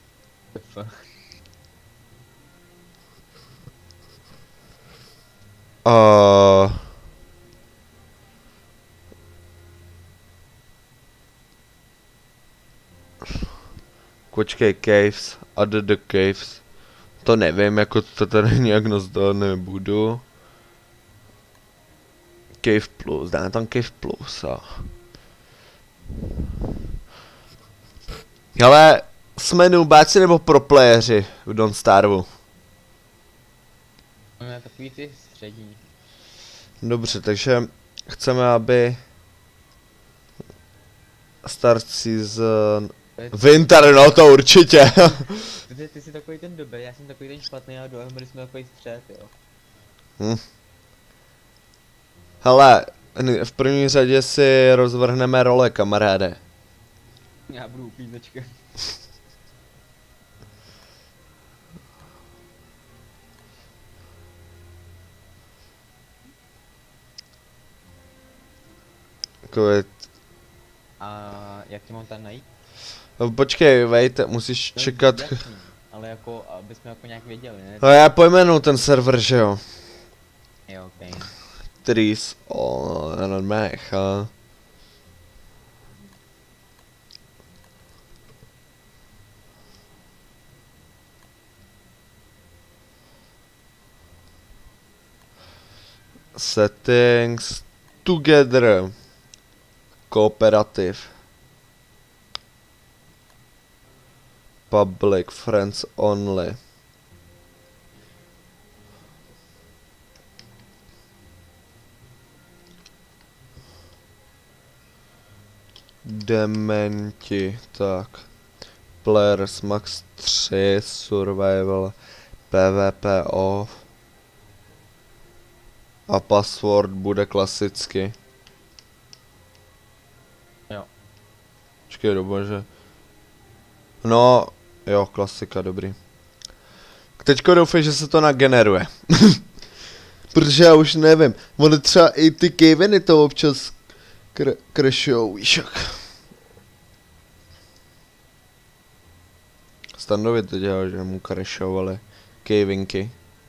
Počkej, caves, add the caves. To nevím, jako to tady nějak nebudu. Cave plus, dáme tam Cave plus a... Ale jsme noobáci nebo pro playeři v Don't Starvu? Máme takový ty střední. Dobře, takže chceme, aby Start Season... Winter, no to určitě. Ty jsi takový ten dobrý, já jsem takový ten špatný a dohromady jsme takový střed, jo. Hele, v první řadě si rozvrhneme role, kamaráde. Já budu uklízečka. A jak tě mám tam najít? Počkej, wait, musíš čekat. Jasný, ale jako, aby jsme jako nějak věděli, ne? No já pojmenu ten server, že jo. Jo, okej. Trees on mecha. Settings together. Cooperative. Public friends only. Dementi, tak. Players max 3, survival, PvP off. A password bude klasicky. Jo. Počkej, dobože. No, jo, klasika, dobrý. Teďko doufej, že se to nageneruje. Protože já už nevím. Ono třeba i ty kejveny to občas crashujou, víš jak. Standově to dělal, že mu crashovaly cavinky.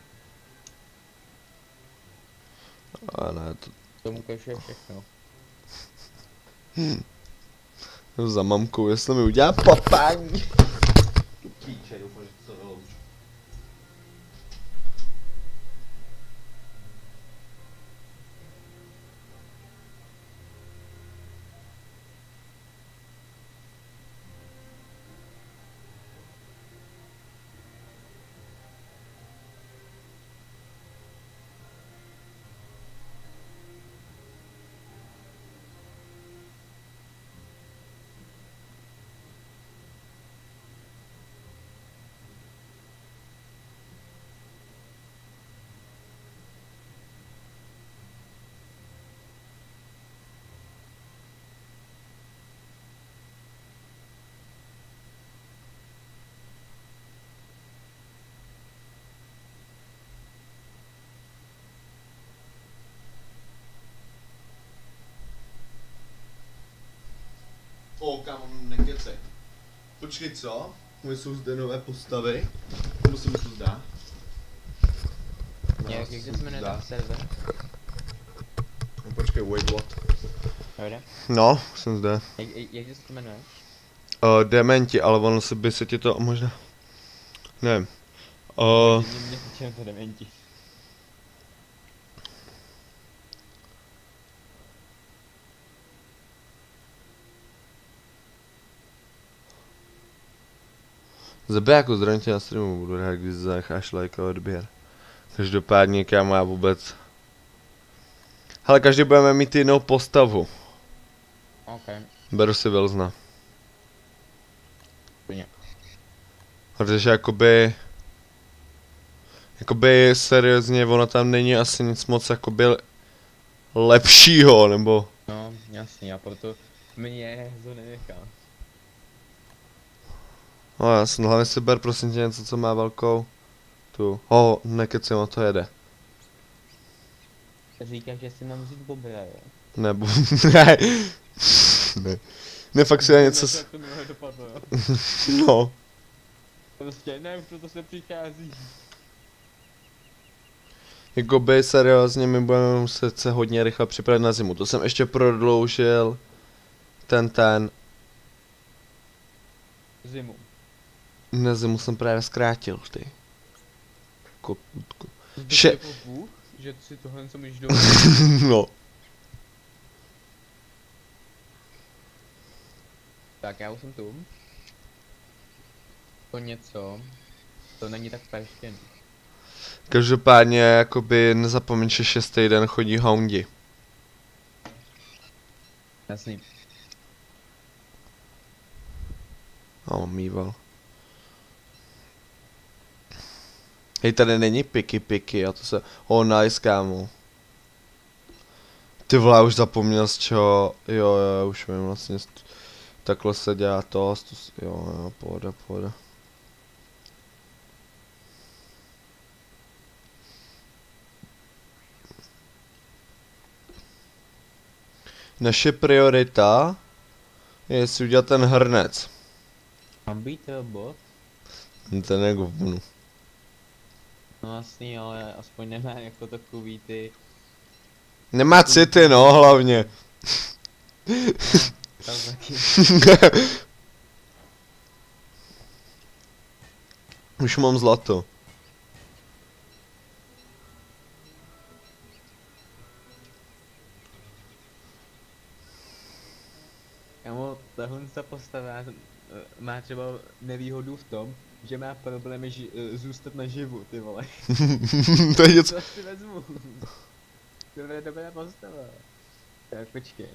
A ne, to... Tomu crashuje všechno. No za mamkou, jestli mi udělá popání. Píče, doufám, že to vyloučí. Kámo, nekecej. Počkej, co? Moje jsou zde nové postavy. Musím to zdát. Jak se jmenuje ten server? No, počkej, wait, what? Jde? No, jsem zde. Jak se to jmenuje? Dementi, ale ono by se ti to možná... Nevím. Mě se to dementi. Zebe jako zdravím tě na streamu, budu rád, když zanecháš like a odběr. Každopádně, kámo, já vůbec... Hele, každý budeme mít jinou postavu. OK. Beru si Wilsona. Plně. Protože jakoby seriózně, ono tam není asi nic moc jakoby lepšího, nebo... No, jasně, a proto mě to nenechá. No jasně, hlavně si ber prosím tě něco, co má velkou... Tu... Nekecím, to jede. Říkáš, že si mám vzít bobra, jo? Nebo... ne. Ne. Ne, fakt si ani něco... Jak to minulé dopadlo, jo? No. Prostě ne, už to se přichází. Jakoby seriózně my budeme muset se hodně rychle připravit na zimu. To jsem ještě prodloužil. Ten. Zimu. Na zimu jsem právě zkrátil, ty. Koputku. Že jako Bůh, že si tohle co můžeš dovolit. No. Tak já už jsem tu. To něco. To není tak perštěný. Každopádně, jakoby nezapomeň, že 6. den chodí houndi. Jasný. Mýval. Hej, tady není piky a to se... nice, kámo. Ty vole, už zapomněl z čeho... Jo, už vím vlastně... Takhle se dělá toast, jo, pohoda. Naše priorita je si udělat ten hrnec. Mám být robot? Ten je govnu. No jasný, ale aspoň nemá jako takový ty... Nemá city, no, hlavně. Tam taky. Už mám zlato. Kámo, tahle ta postava má třeba nevýhodu v tom, že má problémy zůstat naživu, ty vole. To je něco... To si vezmu. To je dobrá postava. Tak počkej.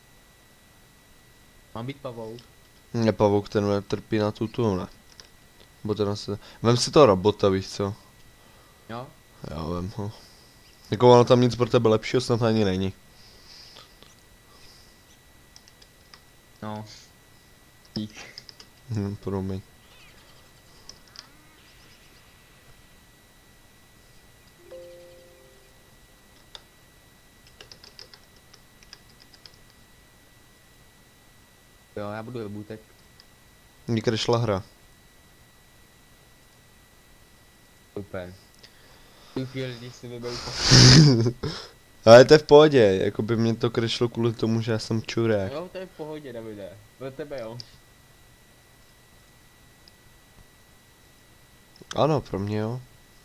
Mám být pavouk? Ne, pavouk ten trpí na tutu, ne. Bota se... Vem si toho robota, víš co? Jo? Já vem ho. Jako ono tam nic pro tebe lepšího snad ani není. No. Dík. Promiň. Jo, já budu rebootek. Mně crashla hra. Super. Tu chvíli, když si vyberu Ale to je v pohodě, jako by mě to crashlo kvůli tomu, že já jsem čurák. Jo, to je v pohodě, Davide. Pro tebe jo. Ano, pro mě jo.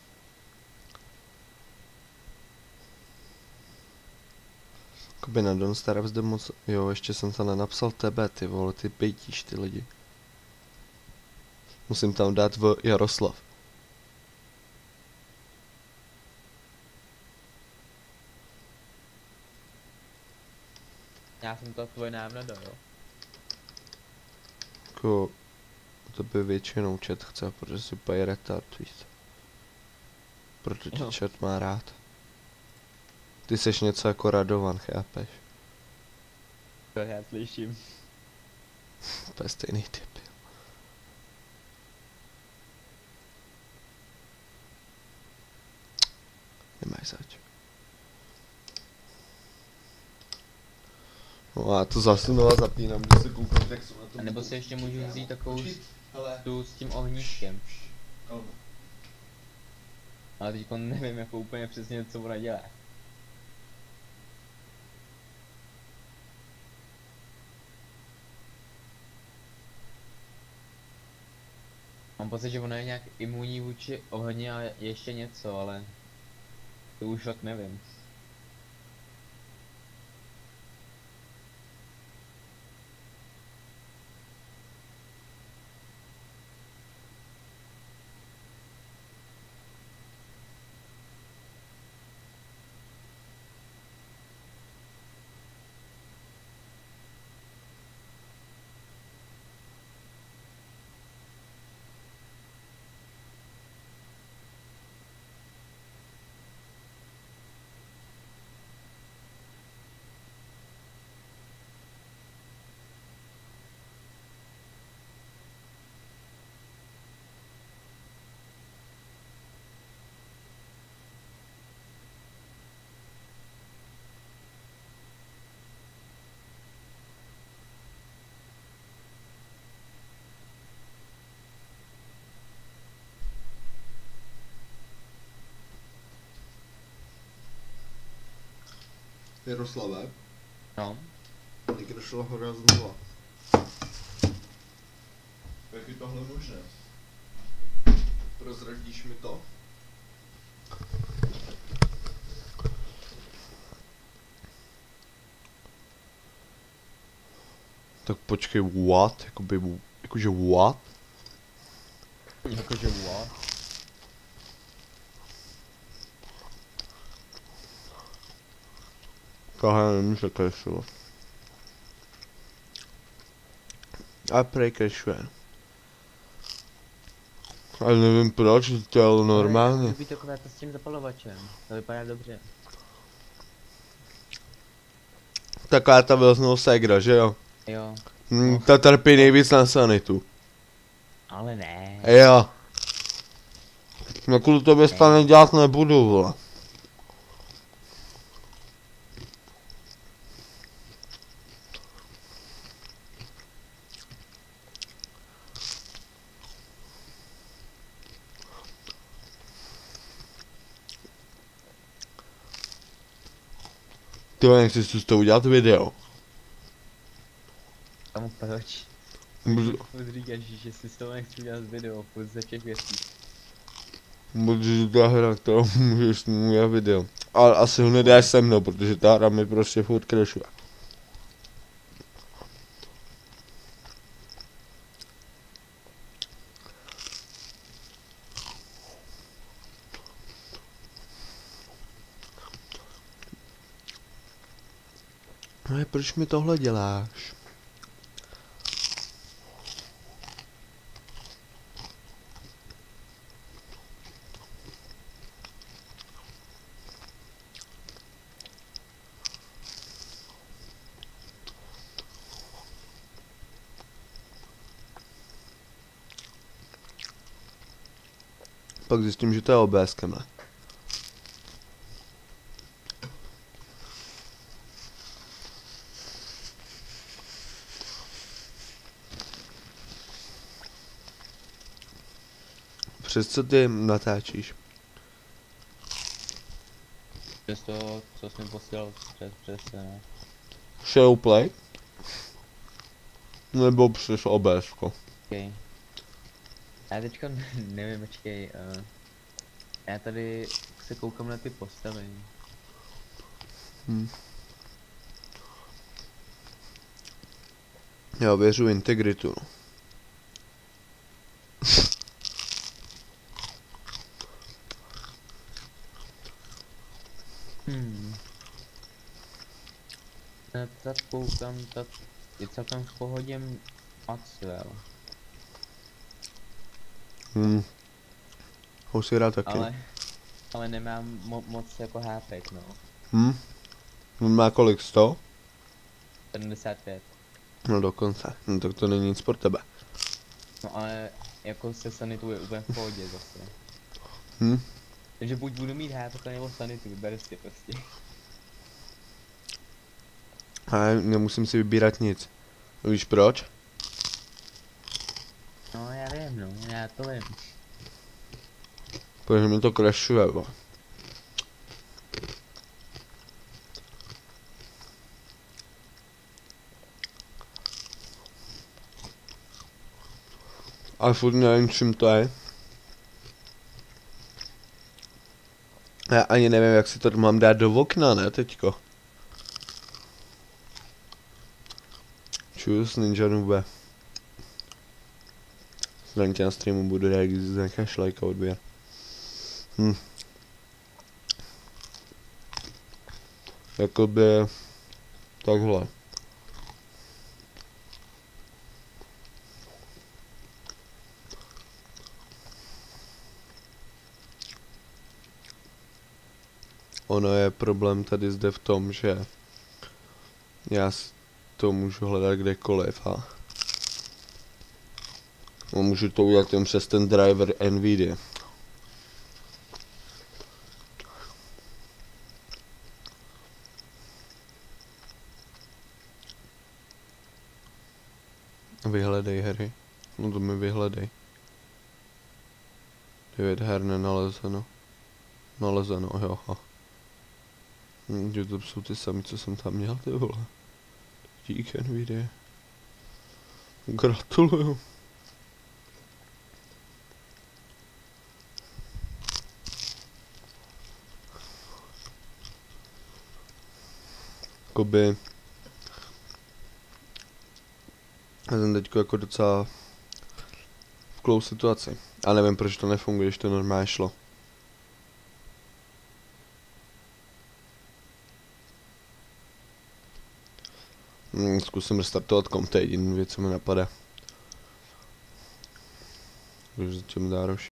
Jakoby na Don't Starve zde moc... Jo, ještě jsem to nenapsal tebe, ty vole, ty pejtíš ty lidi. Musím tam dát v Jaroslav. Já jsem to tvoje návno dal, jo. Jako... To by většinou chat chce, protože si úplně retard, víš co. Proto tě Jo. chat má rád. Ty seš něco jako Radovan, chápeš? To já slyším. To je stejný typ. Nemáš zač. No a to zase znova zapínám, když se koukám, jak jsou na tom. A nebo si ještě můžu vzít takovou Hele. tu s tím ohníčkem. Kalma. Ale teďko nevím jako úplně přesně, co ona dělá. Mám pocit, že ona je nějak imunní vůči ohni a ještě něco, ale to už fakt nevím. Jaroslave, No, mě crashla hora znova. Jak je tohle možné? Prozradíš mi to? Tak počkej, what? Jakože what? jakože what? Tohle nemůže crashovat. A prej crashuje. Ale nevím proč, to je ale normálně. Může být takové to s tím zapalovačem, to vypadá dobře. Taková ta vyleznou ségra, že jo? Jo, Ta trpí nejvíc na sanitu. ale ne. Jo. No kvůli tobě stane dělat nebudu, vole. Ty nechci si s tou udělat video. Kamu proč? Furt říkáš, že si z toho nechci udělat video, furt ze všech věcí. Protože ta hra, kterou můžeš s ním udělat video. Ale asi ho nedáš se mnou, protože ta hra mi prostě furt crashuje. No a proč mi tohle děláš? Pak zjistím, že to je OBSkem, ne? Přes co ty natáčíš? Přes to, co jsi mi posílal přes Shadowplay? Nebo přes OBSko? okay. Já teďka nevím, počkej, já tady se koukám na ty postavení. Já věřu integritu, no. Já tak koukám, tak je celkem v pohodě Maxwell. Ho si rád taky. Ale nemám moc jako hápek, no. On má kolik? 100? 75. No dokonce. No tak to není nic pro tebe. No ale jako se sanitu je úplně v pohodě zase. Takže buď budu mít hápek, nebo sanitu, vyber si prostě. A já nemusím si vybírat nic. Víš proč? No já vím, no, já to vím. Protože mi to crashuje, bo. Ale furt nevím, čím to je. Já ani nevím, jak si to mám dát do okna, ne, teďko. Čus, Ninja Nube. Zraň tě na streamu budu rád, když necháš like a odběr. Jakoby... takhle. Ono je problém tady zde v tom, že já to můžu hledat kdekoliv a můžu to udělat jen přes ten driver Nvidia. Vyhledej hry. No to mi vyhledej. 9 her nenalezeno. Nalezeno, jo. YouTube jsou ty sami, co jsem tam měl, ty vole. Dík Nvidia. Gratuluju. Jakoby... Já jsem teďko jako docela v close situaci. A nevím, proč to nefunguje, když to normálně šlo. Zkusím restartovat komp, to je jediný věc, co mi napadá. Takže začneme dál.